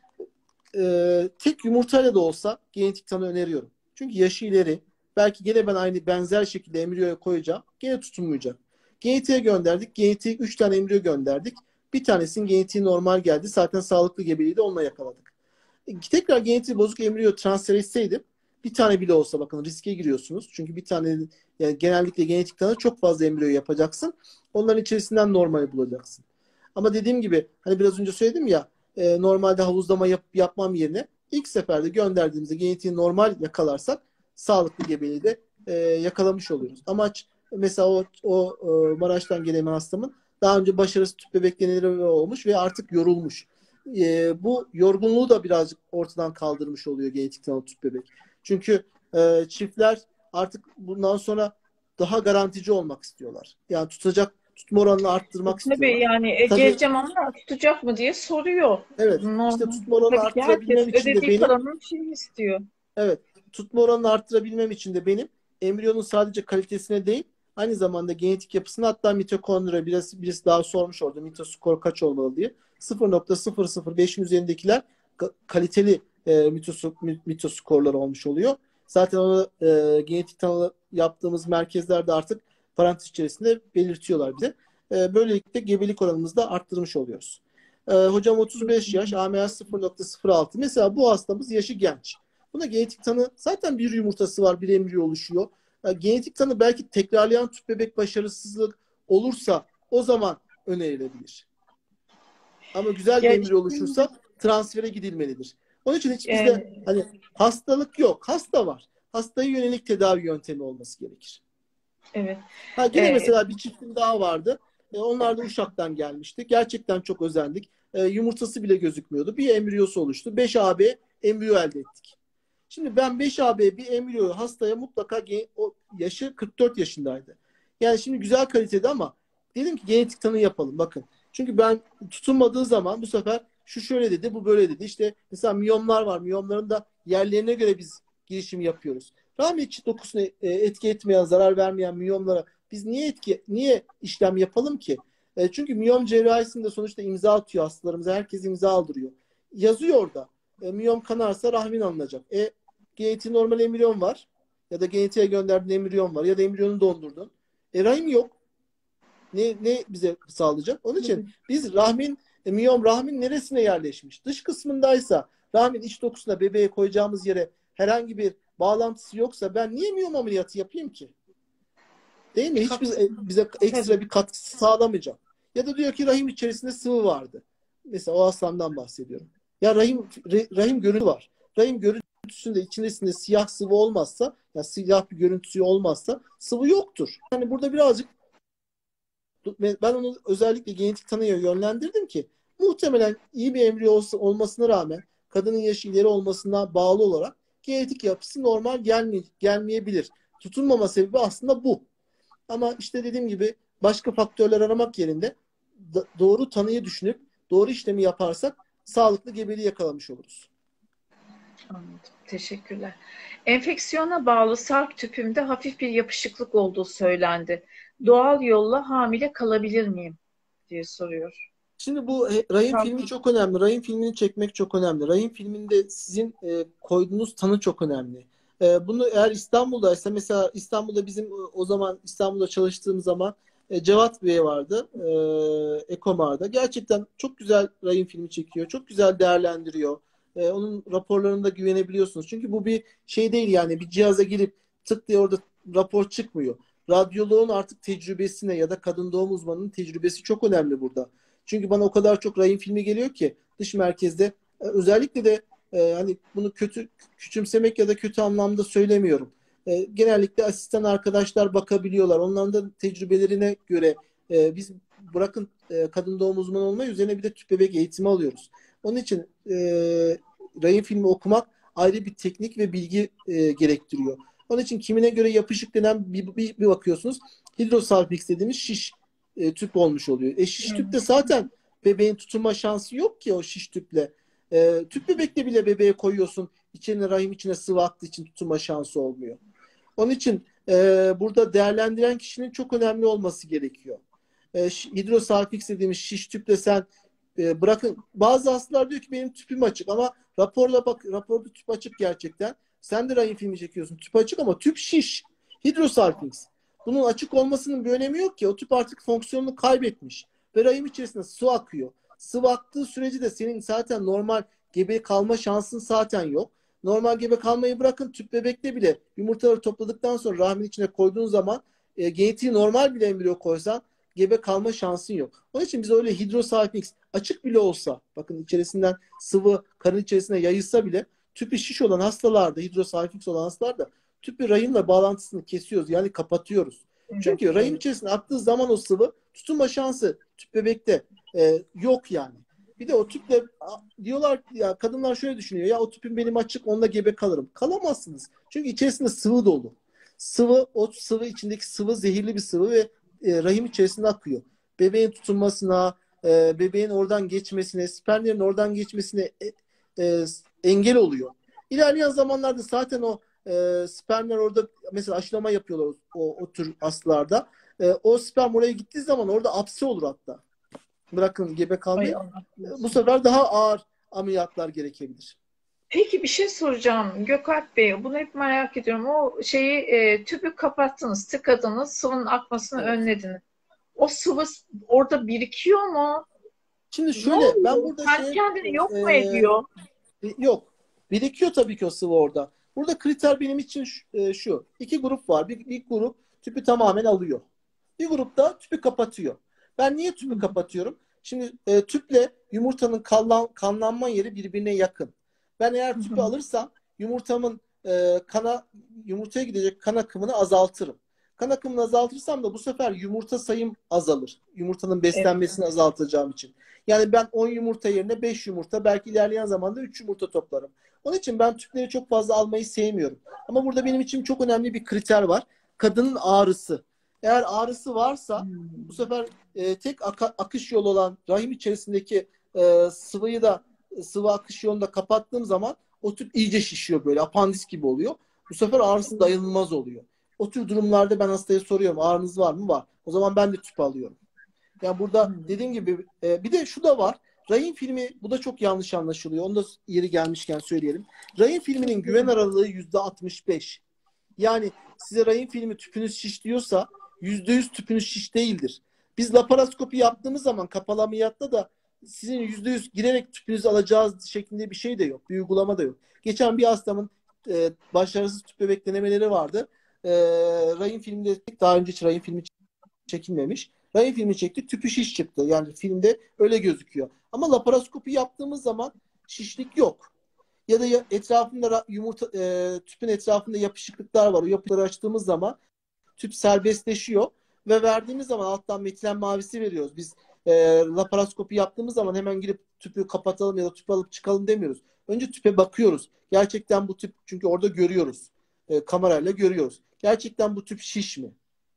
e, tek yumurtayla da olsa genetik tanı öneriyorum. Çünkü yaşı ileri. Belki gene ben aynı benzer şekilde embriyoya koyacağım. Gene tutunmayacak. Genetiğe gönderdik. Genetiğe üç tane embriyo gönderdik. Bir tanesinin genetiği normal geldi. Zaten sağlıklı gebeliği de onunla yakaladık. E, tekrar genetiği bozuk embriyo transfer etseydim bir tane bile olsa bakın riske giriyorsunuz. Çünkü bir tane yani genellikle genetik tanı çok fazla embriyo yapacaksın. Onların içerisinden normali bulacaksın. Ama dediğim gibi hani biraz önce söyledim ya e, normalde havuzlama yap, yapmam yerine ilk seferde gönderdiğimizde genetiği normal yakalarsak sağlıklı gebeliği de e, yakalamış oluyoruz. Amaç mesela o, o e, Maraş'tan gelen hastamın daha önce başarısız tüp bebek deneleri olmuş ve artık yorulmuş. E, bu yorgunluğu da birazcık ortadan kaldırmış oluyor genetik tanı tüp bebek. Çünkü e, çiftler artık bundan sonra daha garantici olmak istiyorlar. Yani tutacak tutma oranını arttırmak tabii istiyorlar. yani e, Tabii geleceğim ama tutacak mı diye soruyor. evet işte Normal. tutma oranını Tabii ki herkes arttırabilmem için de ödediği benim paranın şeyini istiyor. evet tutma oranını arttırabilmem için de benim embriyonun sadece kalitesine değil aynı zamanda genetik yapısına hatta mitokondriya birisi, birisi daha sormuş orada mitoskor kaç olmalı diye sıfır nokta sıfır sıfır beşin üzerindekiler kaliteli e, mitosu, mitoskorlar olmuş oluyor. Zaten onu e, genetik tanı yaptığımız merkezlerde artık parantez içerisinde belirtiyorlar bize. E, böylelikle gebelik oranımızı da arttırmış oluyoruz. E, hocam otuz beş yaş, A M H sıfır nokta sıfır altı. Mesela bu hastamız yaşı genç. Buna genetik tanı zaten bir yumurtası var, bir embriyo oluşuyor. E, genetik tanı belki tekrarlayan tüp bebek başarısızlık olursa o zaman önerilebilir. Ama güzel bir Ya embriyo şimdi, oluşursa transfere gidilmelidir. Onun için hiç bizde e, hani hastalık yok. Hasta var. Hastaya yönelik tedavi yöntemi olması gerekir. evet. Ha yine E, mesela bir çiftim daha vardı. E, onlar da Uşak'tan gelmişti. Gerçekten çok özendik. E, yumurtası bile gözükmüyordu. Bir embriyosu oluştu. beş A B embriyo elde ettik. Şimdi ben beş A B bir embriyoyu hastaya mutlaka o yaşı kırk dört yaşındaydı. Yani şimdi güzel kalitede ama dedim ki genetik tanı yapalım bakın. Çünkü ben tutunmadığı zaman bu sefer şu şöyle dedi, bu böyle dedi. İşte mesela miyomlar var. Miyomların da yerlerine göre biz girişim yapıyoruz. Rahmi içi dokusuna e, etki etmeyen, zarar vermeyen miyomlara biz niye etki niye işlem yapalım ki? E, çünkü miyom cerrahisinde sonuçta imza atıyor hastalarımıza. Herkes imza aldırıyor. Yazıyor orada. E, miyom kanarsa rahmin alınacak. E, genetiği normal embriyon var. Ya da genetiğe gönderdiğin embriyon var. Ya da embriyonu dondurdun. E, rahim yok. Ne, ne bize sağlayacak? Onun için biz rahmin, e, miyom rahmin neresine yerleşmiş? Dış kısmındaysa rahmin iç dokusuna bebeğe koyacağımız yere herhangi bir bağlantısı yoksa ben niye miyom ameliyatı yapayım ki? Değil mi? Hiçbir e, bize ekstra tabii. bir katkısı sağlamayacak. Ya da diyor ki rahim içerisinde sıvı vardı. Mesela o hastamdan bahsediyorum. Ya rahim rahim görüntü var. Rahim görüntüsünde içerisinde siyah sıvı olmazsa, ya siyah bir görüntüsü olmazsa sıvı yoktur. Yani burada birazcık ben onu özellikle genetik tanıya yönlendirdim ki muhtemelen iyi bir embriyo olmasına rağmen kadının yaşı ileri olmasına bağlı olarak genetik yapısı normal gelmey gelmeyebilir. Tutunmama sebebi aslında bu. Ama işte dediğim gibi başka faktörler aramak yerine da- doğru tanıyı düşünüp doğru işlemi yaparsak sağlıklı gebeliği yakalamış oluruz. Anladım. Teşekkürler. Enfeksiyona bağlı sark tüpümde hafif bir yapışıklık olduğu söylendi. Doğal yolla hamile kalabilir miyim diye soruyor. Şimdi bu e, rahim Sark filmi çok önemli. Rahim filmini çekmek çok önemli. Rahim filminde sizin e, koyduğunuz tanı çok önemli. E, bunu eğer İstanbul'daysa, mesela İstanbul'da bizim e, o zaman İstanbul'da çalıştığım zaman e, Cevat Bey vardı. E, Ekomar'da. Gerçekten çok güzel rahim filmi çekiyor. Çok güzel değerlendiriyor. E, onun raporlarında güvenebiliyorsunuz. Çünkü bu bir şey değil, yani bir cihaza girip tık diye orada rapor çıkmıyor. Radyoloğun artık tecrübesine ya da kadın doğum uzmanının tecrübesi çok önemli burada. Çünkü bana o kadar çok rahim filmi geliyor ki dış merkezde, e, özellikle de e, hani bunu kötü küçümsemek ya da kötü anlamda söylemiyorum. E, genellikle asistan arkadaşlar bakabiliyorlar. Onların da tecrübelerine göre e, biz bırakın e, kadın doğum uzmanı olmayı, üzerine bir de tüp bebek eğitimi alıyoruz. Onun için e, rahim filmi okumak ayrı bir teknik ve bilgi e, gerektiriyor. Onun için kimine göre yapışık denen bir, bir, bir bakıyorsunuz, hidrosalpinx dediğimiz şiş e, tüp olmuş oluyor. E şiş tüpte zaten bebeğin tutunma şansı yok ki o şiş tüple. E, tüp bebekte bile bebeğe koyuyorsun. İçine, rahim içine sıvı aktığı için tutunma şansı olmuyor. Onun için e, burada değerlendiren kişinin çok önemli olması gerekiyor. E, hidrosalpinx dediğimiz şiş tüple sen e, bırakın, bazı hastalar diyor ki benim tüpüm açık, ama raporla bak, raporda tüp açık gerçekten. Sen de rahim filmi çekiyorsun. Tüp açık ama tüp şiş. Hidrosalpinx. Bunun açık olmasının bir önemi yok ki. O tüp artık fonksiyonunu kaybetmiş. Ve rahim içerisinde su akıyor. Sıvı aktığı sürece de senin zaten normal gebe kalma şansın zaten yok. Normal gebe kalmayı bırakın, tüp bebekte bile yumurtaları topladıktan sonra rahmin içine koyduğun zaman e, genetiği normal bir embriyo koysan gebe kalma şansın yok. Onun için biz öyle hidrosalpinx açık bile olsa, bakın içerisinden sıvı karın içerisine yayılsa bile, tüpü şiş olan hastalarda, hidrosalpinx olan hastalarda tüpü rahimle bağlantısını kesiyoruz. Yani kapatıyoruz. Evet, Çünkü rahim evet. içerisine aktığı zaman o sıvı tutunma şansı tüp bebekte e, yok yani. Bir de o tüple diyorlar ya, kadınlar şöyle düşünüyor: ya o tüpün benim açık, onunla gebe kalırım. Kalamazsınız. Çünkü içerisinde sıvı dolu. Sıvı, o sıvı, içindeki sıvı zehirli bir sıvı ve e, rahim içerisinde akıyor. Bebeğin tutunmasına, e, bebeğin oradan geçmesine, spermlerin oradan geçmesine e, e, engel oluyor. İlerleyen zamanlarda zaten o e, spermler orada, mesela aşılama yapıyorlar o, o tür hastalarda. E, o sperm oraya gittiği zaman orada apse olur hatta. Bırakın gebe Ay kalmayı. Allah E, bu korusun. sefer daha ağır ameliyatlar gerekebilir. Peki bir şey soracağım Gökalp Bey. Bunu hep merak ediyorum. O şeyi e, tüpü kapattınız, tıkadınız, sıvının akmasını Evet. önlediniz. O sıvı orada birikiyor mu? Şimdi Ne şöyle, ben oluyor? burada Kendi şey kendini yok mu e, ediyor? yok. Birikiyor tabii ki o sıvı orada. Burada kriter benim için şu. e, şu. İki grup var. Bir, bir grup tüpü tamamen alıyor. Bir grup da tüpü kapatıyor. Ben niye Hı tüpü kapatıyorum? Şimdi e, tüple yumurtanın kanlan, kanlanma yeri birbirine yakın. Ben eğer tüpü hı. alırsam yumurtamın e, kana yumurtaya gidecek kan akımını azaltırım. Kan akımını azaltırsam da bu sefer yumurta sayım azalır. Yumurtanın Evet. beslenmesini azaltacağım için. Yani ben on yumurta yerine beş yumurta, belki ilerleyen zamanda üç yumurta toplarım. Onun için ben tüpleri çok fazla almayı sevmiyorum. Ama burada benim için çok önemli bir kriter var: kadının ağrısı. Eğer ağrısı varsa bu Hmm. sefer e, tek aka- akış yolu olan rahim içerisindeki e, sıvıyı da, sıvı akış yolunu da kapattığım zaman o tüp iyice şişiyor, böyle apandis gibi oluyor. Bu sefer ağrısı dayanılmaz oluyor. O tür durumlarda ben hastaya soruyorum: ağrınız var mı? Var. O zaman ben de tüp alıyorum. Yani burada dediğim gibi e, bir de şu da var. Rahim filmi, bu da çok yanlış anlaşılıyor. Onu da yeri gelmişken söyleyelim. Rahim filminin güven aralığı yüzde altmış beş. Yani size rahim filmi tüpünüz şiş diyorsa yüzde yüz tüpünüz şiş değildir. Biz laparoskopi yaptığımız zaman kapalı ameliyatta da sizin yüzde yüz girerek tüpünüzü alacağız şeklinde bir şey de yok. Bir uygulama da yok. Geçen bir hastamın e, başarısız tüp bebek denemeleri vardı. E, rahim filminde, daha önce hiç rahim filmi çekilmemiş. Rahim filmi çektik, tüpü şiş çıktı. Yani filmde öyle gözüküyor. Ama laparoskopi yaptığımız zaman şişlik yok. Ya da etrafında yumurta e, tüpün etrafında yapışıklıklar var. O yapıları açtığımız zaman tüp serbestleşiyor ve verdiğimiz zaman alttan metilen mavisi veriyoruz. Biz e, laparoskopi yaptığımız zaman hemen girip tüpü kapatalım ya da tüpü alıp çıkalım demiyoruz. Önce tüpe bakıyoruz. Gerçekten bu tüp, çünkü orada görüyoruz. E, kamerayla görüyoruz. Gerçekten bu tüp şiş mi?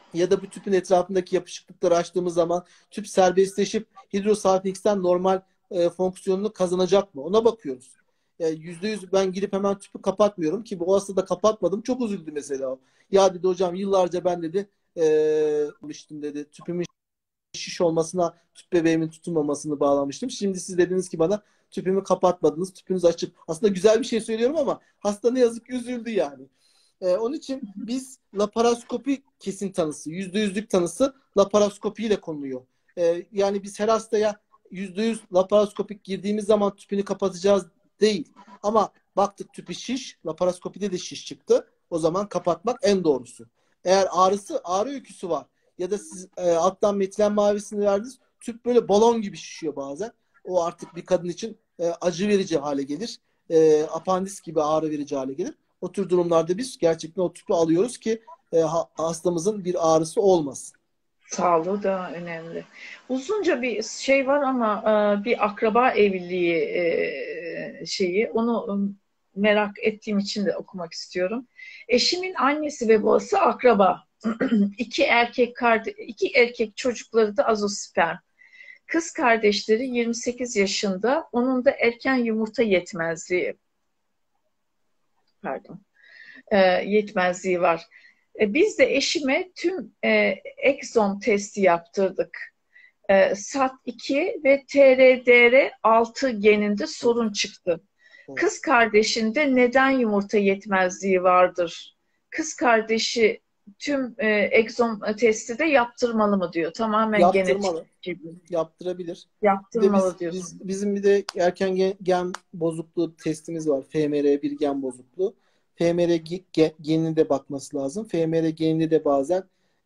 Ya da bu tüpün etrafındaki yapışıklıkları açtığımız zaman tüp serbestleşip hidrosalpingsten normal e, fonksiyonunu kazanacak mı? Ona bakıyoruz. Yani yüzde yüz ben girip hemen tüpü kapatmıyorum ki bu hastada kapatmadım. Çok üzüldü mesela o. Ya dedi hocam yıllarca ben dedi e, işte dedi tüpümün şiş olmasına tüp bebeğimin tutulmamasını bağlamıştım. Şimdi siz dediniz ki bana tüpümü kapatmadınız. Tüpünüz açık. Aslında güzel bir şey söylüyorum ama hasta ne yazık ki üzüldü yani. Ee, onun için biz laparoskopi kesin tanısı, yüzde yüzlük tanısı laparoskopi ile konuluyor. Ee, yani biz her hastaya yüzde yüz laparoskopik girdiğimiz zaman tüpünü kapatacağız değil. Ama baktık tüpü şiş, laparoskopide de şiş çıktı. O zaman kapatmak en doğrusu. Eğer ağrısı, ağrı öyküsü var ya da siz e, alttan metilen mavisini verdiniz, tüp böyle balon gibi şişiyor bazen. O artık bir kadın için e, acı verici hale gelir. E, apandis gibi ağrı verici hale gelir. O tür durumlarda biz gerçekten o tüpü alıyoruz ki e, hastamızın bir ağrısı olmasın. Sağlığı da önemli. Uzunca bir şey var ama e, bir akraba evliliği e, şeyi. Onu e, merak ettiğim için de okumak istiyorum. Eşimin annesi ve babası akraba. İki erkek kardeş, iki erkek çocukları da azosperm. Kız kardeşleri yirmi sekiz yaşında. Onun da erken yumurta yetmezliği, pardon, e, yetmezliği var. E, biz de eşime tüm e, egzom testi yaptırdık. E, S A T iki ve T R D R altı geninde sorun çıktı. Kız kardeşinde neden yumurta yetmezliği vardır? Kız kardeşi tüm e, egzom testi de yaptırmalı mı diyor. Tamamen genetik Yaptırmalı. gibi. Yaptırabilir. Bir de biz, Yaptırmalı diyorsun. biz bizim bir de erken gen, gen bozukluğu testimiz var. F M R bir gen bozukluğu. F M R ge- genine de bakması lazım. F M R geninde de bazen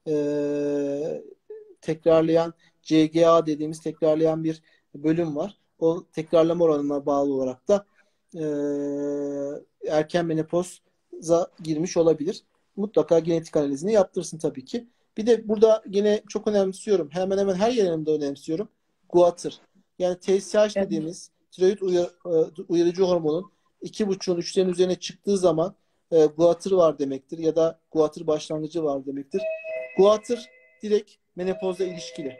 e, tekrarlayan C G A dediğimiz tekrarlayan bir bölüm var. O tekrarlama oranına bağlı olarak da e, erken menopoza girmiş olabilir. Mutlaka genetik analizini yaptırsın tabii ki. Bir de burada yine çok önemsiyorum. Hemen hemen her yerimde önemsiyorum. Guatr. Yani T S H Evet. dediğimiz tiroid uyar, uyarıcı hormonun iki buçuğun üçlerin üzerine çıktığı zaman e, guatr var demektir ya da guatr başlangıcı var demektir. Guatr direkt menopozla ilişkili.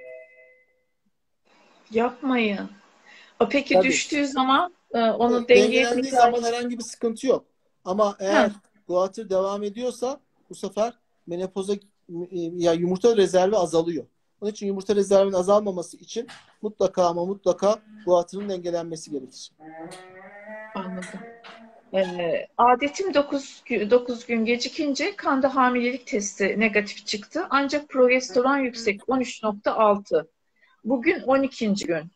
Yapmayın. O peki Tabii. düştüğü zaman e, E, onu dengeye dengelendiği tekrar... zaman herhangi bir sıkıntı yok. Ama eğer Heh, guatr devam ediyorsa bu sefer menopoza ya yumurta rezervi azalıyor. Onun için yumurta rezervinin azalmaması için mutlaka ama mutlaka guatrın dengelenmesi gerekir. anladım. Ee, adetim dokuz dokuz gün gecikince kanda hamilelik testi negatif çıktı. Ancak progesteron yüksek on üç nokta altı. Bugün on ikinci gün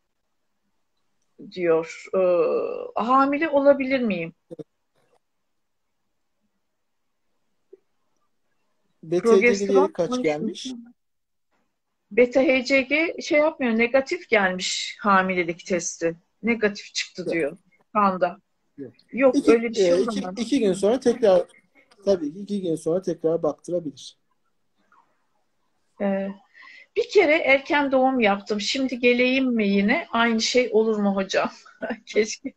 diyor. Ee, hamile olabilir miyim? B T C G değeri Progesteron kaç on üç nokta altı. gelmiş? Beta H C G şey yapmıyor. Negatif gelmiş hamilelik testi. Negatif çıktı Yok. diyor kanda. Yok. Yok İki, öyle bir şey e, iki, olamaz. iki gün sonra tekrar tabii ki iki gün sonra tekrar baktırabilir. Ee, bir kere erken doğum yaptım. Şimdi geleyim mi yine? Aynı şey olur mu hocam? Keşke.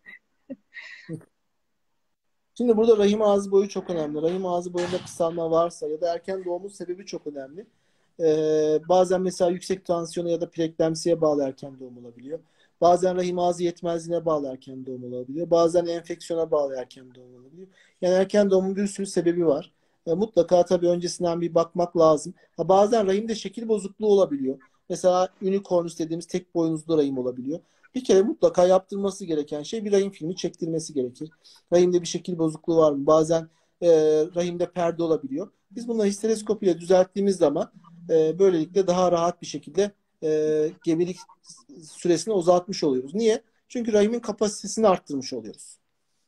Şimdi burada rahim ağzı boyu çok önemli. Rahim ağzı boyunda kısalma varsa ya da erken doğumun sebebi çok önemli. Ee, bazen mesela yüksek tansiyona ya da preeklemsiye bağlı erken doğum olabiliyor. Bazen rahim ağzı yetmezliğine bağlı erken doğum olabiliyor. Bazen enfeksiyona bağlı erken doğum olabiliyor. Yani erken doğumun bir sürü sebebi var. Ee, mutlaka tabii öncesinden bir bakmak lazım. Ha, bazen rahimde şekil bozukluğu olabiliyor. Mesela unicornus dediğimiz tek boynuzlu rahim olabiliyor. Bir kere mutlaka yaptırması gereken şey bir rahim filmi çektirmesi gerekir. Rahimde bir şekil bozukluğu var mı? Bazen e, rahimde perde olabiliyor. Biz bunları histeroskopi ile düzelttiğimiz zaman e, böylelikle daha rahat bir şekilde e, gebelik süresini uzatmış oluyoruz. Niye? Çünkü rahimin kapasitesini arttırmış oluyoruz.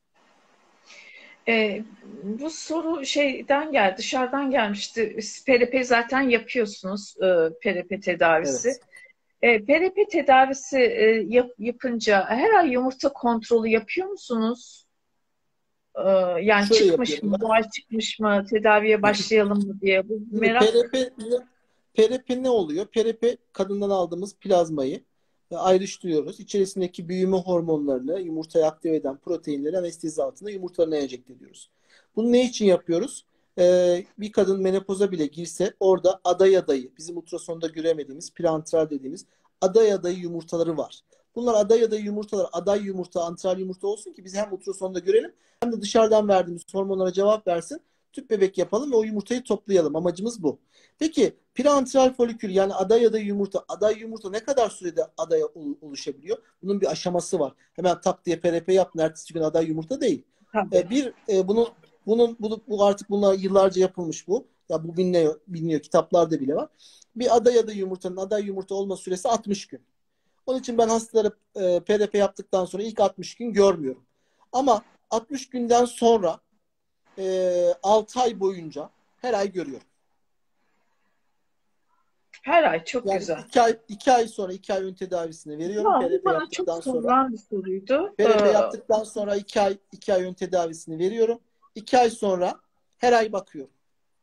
Ee, bu soru şeyden geldi, dışarıdan gelmişti. P R P zaten yapıyorsunuz, e, P R P tedavisi. Evet. E, P R P tedavisi e, yap, yapınca her ay yumurta kontrolü yapıyor musunuz? E, yani Şöyle çıkmış yapıyorum mı, bu ben. ay çıkmış mı, tedaviye başlayalım mı diye. Bu Şimdi merak. P R P, P R P ne oluyor? P R P kadından aldığımız plazmayı e, ayrıştırıyoruz. İçerisindeki büyüme hormonlarını, yumurtayı aktive eden proteinleri anestezi altında yumurtalarına enjekte ediyoruz. Bunu ne için yapıyoruz? e, bir kadın menopoza bile girse orada aday adayı, bizim ultrasonda göremediğimiz preantral dediğimiz aday adayı yumurtaları var. Bunlar aday adayı yumurtalar, aday yumurta, antral yumurta olsun ki biz hem ultrasonda görelim hem de dışarıdan verdiğimiz hormonlara cevap versin. Tüp bebek yapalım ve o yumurtayı toplayalım. Amacımız bu. Peki preantral folikül yani aday adayı yumurta, aday yumurta ne kadar sürede adaya oluşabiliyor? Bunun bir aşaması var. Hemen tak diye P R P yapın, ertesi gün aday yumurta değil. Tabii. E, bir e, bunun bunun bu, bu artık bunlar yıllarca yapılmış bu. Ya bu biliniyor, biliniyor kitaplarda bile var. Bir aday adayı yumurtanın aday yumurta olma süresi altmış gün. Onun için ben hastaları e, P R P yaptıktan sonra ilk altmış gün görmüyorum. Ama altmış günden sonra e, altı ay boyunca her ay görüyorum. Her ay çok Yani güzel. iki ay, iki ay sonra iki ay ön tedavisini veriyorum. Ya, P R bu P bana çok yaptıktan sonra sorulan bir soruydu. P R P Ee, yaptıktan sonra iki ay iki ay ön tedavisini veriyorum. iki ay sonra her ay bakıyorum.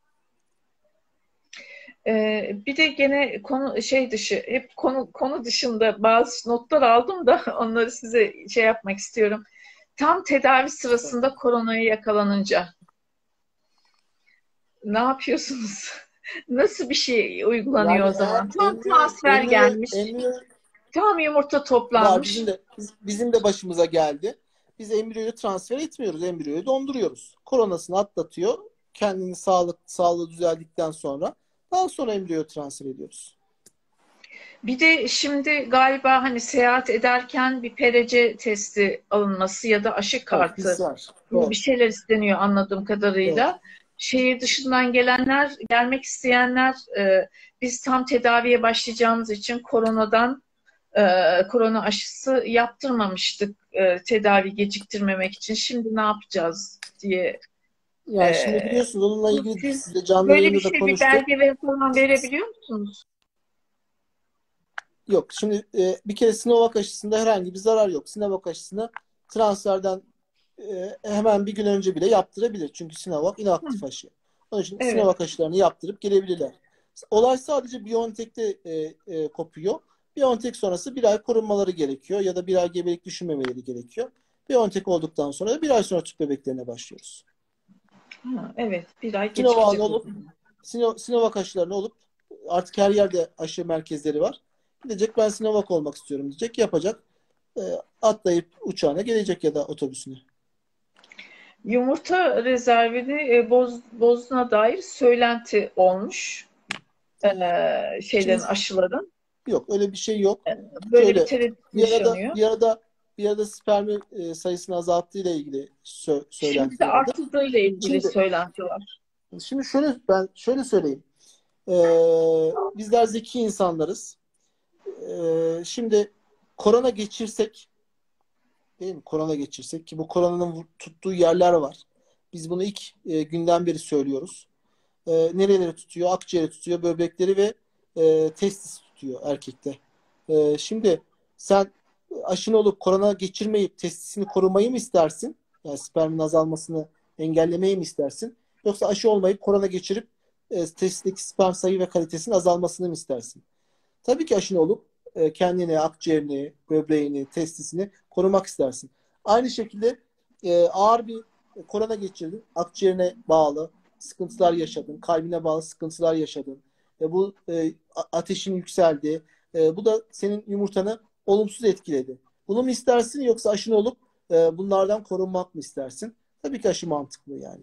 e, bir de gene konu şey dışı, hep konu konu dışında bazı notlar aldım da onları size şey yapmak istiyorum. Tam tedavi sırasında koronaya yakalanınca ne yapıyorsunuz? Nasıl bir şey uygulanıyor Yani o zaman? eğer Tam embriyo, transfer embriyo, gelmiş, embriyo tam yumurta var bizim toplanmış. de biz- bizim de başımıza geldi. Biz embriyoyu transfer etmiyoruz. Embriyoyu donduruyoruz. Koronasını atlatıyor. Kendini sağlık sağlığı düzeldikten sonra daha sonra embriyoyu transfer ediyoruz. Bir de şimdi galiba hani seyahat ederken bir P R C testi alınması ya da aşı Evet, kartı biz var. gibi bir Doğru. şeyler isteniyor anladığım Doğru. kadarıyla. Şehir dışından gelenler, gelmek isteyenler e, biz tam tedaviye başlayacağımız için koronadan e, korona aşısı yaptırmamıştık e, tedavi geciktirmemek için. Şimdi ne yapacağız diye. Yani şimdi E, biliyorsunuz onunla ilgili Siz sizle canlı böyle bir yayında da şey, bir konuştuk. belge ve falan verebiliyor musunuz? Yok. Şimdi e, bir kere Sinovac aşısında herhangi bir zarar yok. Sinovac aşısını transferden e, hemen bir gün önce bile yaptırabilir. Çünkü Sinovac Hı, inaktif aşı. Onun için evet. Sinovac aşılarını yaptırıp gelebilirler. Olay sadece BioNTech'te e, e, kopuyor. BioNTech sonrası bir ay korunmaları gerekiyor ya da bir ay gebelik düşünmemeleri gerekiyor. BioNTech olduktan sonra da bir ay sonra tüp bebeklerine başlıyoruz. Ha, evet, bir ay Sinovac'ın gecikecek o olup zaman. Sino, Sinovac aşılarını olup artık her yerde aşı merkezleri var. Gidecek ben Sinovac olmak istiyorum diyecek. Yapacak. E, atlayıp uçağına gelecek ya da otobüsüne. Yumurta rezervini e, boz, bozduğuna dair söylenti olmuş. E, şeylerin, Şimdi aşıların. yok öyle bir şey yok. Böyle bir Şöyle tereddüt bir arada yaşanıyor. bir arada bir arada spermi e, sayısını azalttığı ile ilgili sö- Şimdi de söylenti vardı. arttırdığıyla ilgili Şimdi söylenti var. şimdi şöyle ben şöyle söyleyeyim. E, bizler zeki insanlarız. E, şimdi korona geçirsek değil mi? Korona geçirsek ki bu koronanın tuttuğu yerler var. Biz bunu ilk e, günden beri söylüyoruz. E, nereleri tutuyor? Akciğeri tutuyor, böbrekleri ve e, testis tutuyor erkekte. E, şimdi sen aşın olup korona geçirmeyip testisini korumayı mı istersin? Yani spermin azalmasını engellemeyi mi istersin? Yoksa aşı olmayıp korona geçirip e, testisteki sperm sayı ve kalitesinin azalmasını mı istersin? Tabii ki aşın olup e, kendini, akciğerini, böbreğini, testisini korumak istersin. Aynı şekilde e, ağır bir korona geçirdin. Akciğerine bağlı sıkıntılar yaşadın. Kalbine bağlı sıkıntılar yaşadın. E, bu e, ateşin yükseldi. E, bu da senin yumurtanı olumsuz etkiledi. Bunu mu istersin yoksa aşın olup e, bunlardan korunmak mı istersin? Tabii ki aşı mantıklı yani.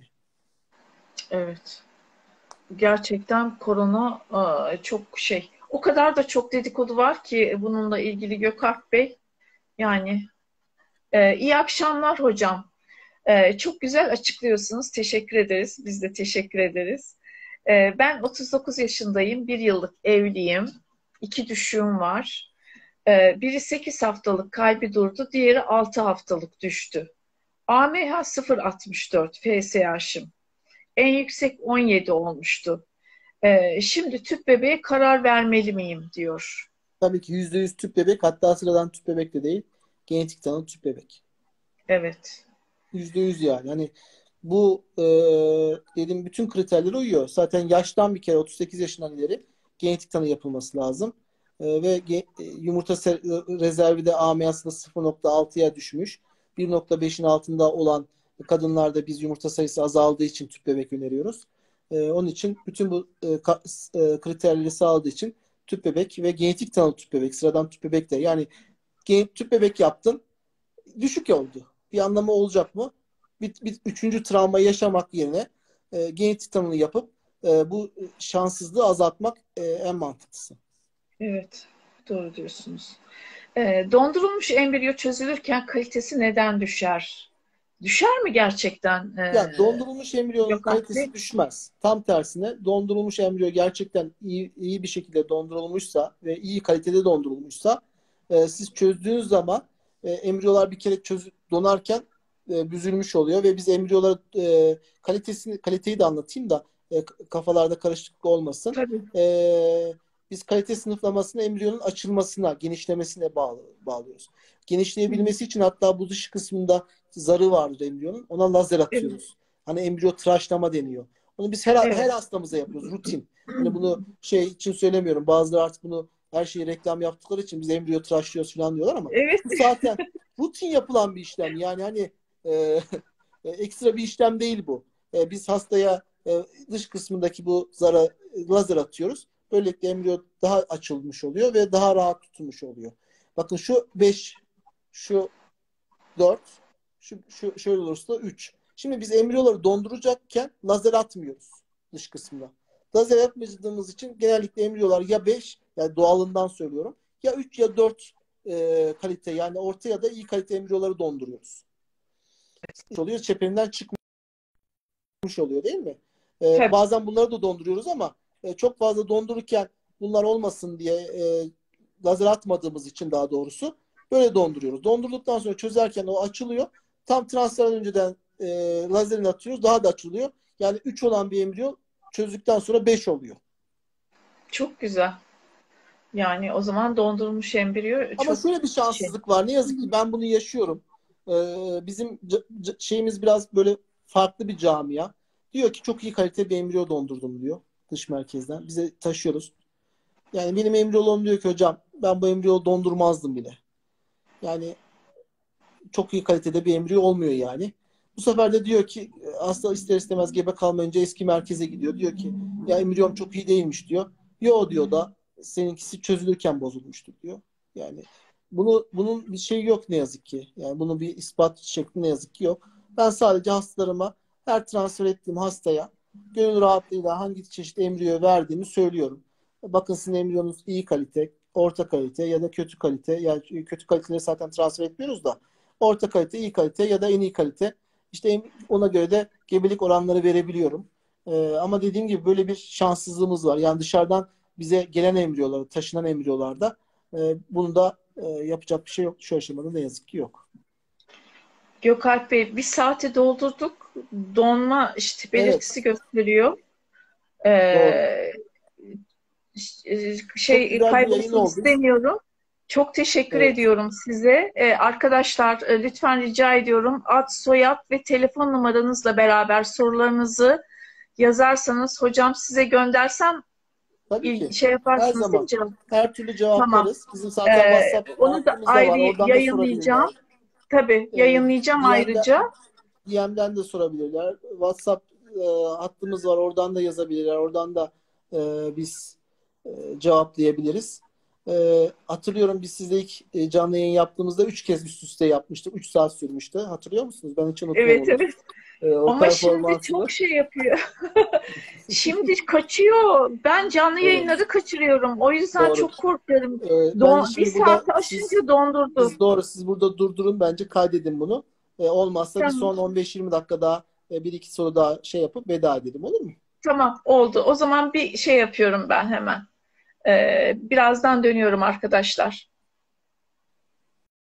Evet. Gerçekten korona e, çok şey. O kadar da çok dedikodu var ki bununla ilgili Gökalp Bey. Yani e, iyi akşamlar hocam. E, çok güzel açıklıyorsunuz. Teşekkür ederiz. Biz de teşekkür ederiz. E, ben otuz dokuz yaşındayım. Bir yıllık evliyim. İki düşüğüm var. E, biri sekiz haftalık kalbi durdu. Diğeri altı haftalık düştü. A M H sıfır virgül altmış dört F S H'ım. En yüksek on yedi olmuştu. E, şimdi tüp bebeğe karar vermeli miyim diyor. Tabii ki yüzde yüz tüp bebek, hatta sıradan tüp bebek de değil. Genetik tanı tüp bebek. Evet. Yüzde yüz yani. Hani bu e, dediğim bütün kriterlere uyuyor. Zaten yaştan bir kere otuz sekiz yaşından ileri genetik tanı yapılması lazım. E, ve ge- e, yumurta se- rezervi de A M H'sı da sıfır nokta altıya düşmüş. bir nokta beşin altında olan kadınlarda biz yumurta sayısı azaldığı için tüp bebek öneriyoruz. E, onun için bütün bu e, ka- e, kriterleri sağladığı için tüp bebek ve genetik tanılı tüp bebek, sıradan tüp bebek de. Yani gen- tüp bebek yaptın, düşük oldu. Bir anlamı olacak mı? Bir, bir üçüncü travma yaşamak yerine e, genetik tanımını yapıp e, bu şanssızlığı azaltmak e, en mantıklısı. Evet, doğru diyorsunuz. Ee, dondurulmuş embriyo çözülürken kalitesi neden düşer? Düşer mi gerçekten? Ya Ee, dondurulmuş embriyonun Gökhan Bey? kalitesi düşmez. Tam tersine dondurulmuş embriyo gerçekten iyi, iyi bir şekilde dondurulmuşsa ve iyi kalitede dondurulmuşsa e, siz çözdüğünüz zaman e, embriyolar bir kere çöz, donarken e, büzülmüş oluyor ve biz embriyoları e, kalitesini kaliteyi de anlatayım da e, kafalarda karışıklık olmasın. Tabii. E, biz kalite sınıflamasını embriyonun açılmasına, genişlemesine bağlı, bağlıyoruz. Genişleyebilmesi için hatta bu dış kısmında zarı vardır embriyonun. Ona lazer Evet, atıyoruz. Hani embriyo tıraşlama deniyor. Bunu biz her, her evet. hastamıza yapıyoruz. Rutin. Hani bunu şey için söylemiyorum. Bazıları artık bunu her şeyi reklam yaptıkları için biz embriyo tıraşlıyoruz falan diyorlar ama Evet, bu zaten rutin yapılan bir işlem. Yani hani e, ekstra bir işlem değil bu. E, biz hastaya e, dış kısmındaki bu zara e, lazer atıyoruz. Böylelikle embriyo daha açılmış oluyor ve daha rahat tutulmuş oluyor. Bakın şu beş, şu dört, şu, şu şöyle olursa üç. Şimdi biz embriyoları donduracakken lazer atmıyoruz dış kısmına. Lazer atmadığımız için genellikle embriyolar ya beş, yani doğalından söylüyorum, ya üç ya dört e, kalite, yani orta ya da iyi kalite embriyoları donduruyoruz. Oluyor, çeperinden çıkmış oluyor değil mi? E, tabii. bazen bunları da donduruyoruz ama e, çok fazla dondururken bunlar olmasın diye e, lazer atmadığımız için daha doğrusu böyle donduruyoruz. Dondurduktan sonra çözerken o açılıyor. Tam transferden önceden e, lazerini atıyoruz. Daha da açılıyor. Yani üç olan bir embriyo çözdükten sonra beş oluyor. Çok güzel. Yani o zaman dondurulmuş embriyo Ama çok şöyle bir şey. şanssızlık var. Ne yazık ki ben bunu yaşıyorum. Ee, bizim c- c- şeyimiz biraz böyle farklı bir camia. Diyor ki çok iyi kalite bir embriyo dondurdum diyor dış merkezden. Bize taşıyoruz. Yani benim embriyoloğum diyor ki hocam ben bu embriyo dondurmazdım bile. Yani çok iyi kalitede bir embriyo olmuyor yani. Bu sefer de diyor ki hasta ister istemez gebe kalmayınca eski merkeze gidiyor. Diyor ki ya embriyom çok iyi değilmiş diyor. Yo diyor da seninkisi çözülürken bozulmuştur diyor. Yani bunu bunun bir şeyi yok ne yazık ki. Yani bunun bir ispat şekli ne yazık ki yok. Ben sadece hastalarıma her transfer ettiğim hastaya gönül rahatlığıyla hangi çeşit embriyo verdiğimi söylüyorum. Bakın sizin embriyonuz iyi kalite, orta kalite ya da kötü kalite. Yani kötü kaliteleri zaten transfer etmiyoruz da orta kalite, iyi kalite ya da en iyi kalite. İşte ona göre de gebelik oranları verebiliyorum. Ee, ama dediğim gibi böyle bir şanssızlığımız var. Yani dışarıdan bize gelen embriyolar, taşınan embriyolarda e, bunu da e, yapacak bir şey yok. Şu aşamada ne yazık ki yok. Gökalp Bey bir saati doldurduk. Donma işte belirtisi Evet, gösteriyor. doğru. Ee, Çok şey güzel bir yayın kaybolsun oldu. istemiyorum. Çok teşekkür Evet. ediyorum size. Ee, arkadaşlar e, lütfen rica ediyorum ad, soyad ve telefon numaranızla beraber sorularınızı yazarsanız hocam size göndersem Tabii il- ki. şey Her yaparsınız değil mi zaman. canım? Her türlü Tamam. cevaplarız. Bizim zaten Ee, WhatsApp onu da hattımız da var. ayrı Oradan da yayınlayacağım. sorabilirler. Tabii Ee, yayınlayacağım D M'den, ayrıca. D M'den de sorabilirler. WhatsApp e, hattımız var. Oradan da yazabilirler. Oradan da e, biz e, cevaplayabiliriz. E, hatırlıyorum biz sizle ilk e, canlı yayın yaptığımızda üç kez üst üste yapmıştık. Üç saat sürmüştü. Hatırlıyor musunuz? Ben hiç unutmam Evet, onu. evet. E, o Ama şimdi performansını. çok şey yapıyor. Şimdi kaçıyor. Ben canlı Evet, yayınları kaçırıyorum. O yüzden doğru. çok korkuyorum. E, bence Don bir şimdi burada saati siz aşınca dondurdu. siz doğru siz burada durdurun, bence kaydedin bunu. E, olmazsa bir Tamam. son on beş yirmi dakika daha e, bir iki soru daha şey yapıp veda edelim, olur mu? Tamam oldu. O zaman bir şey yapıyorum ben hemen. Ee, birazdan dönüyorum arkadaşlar.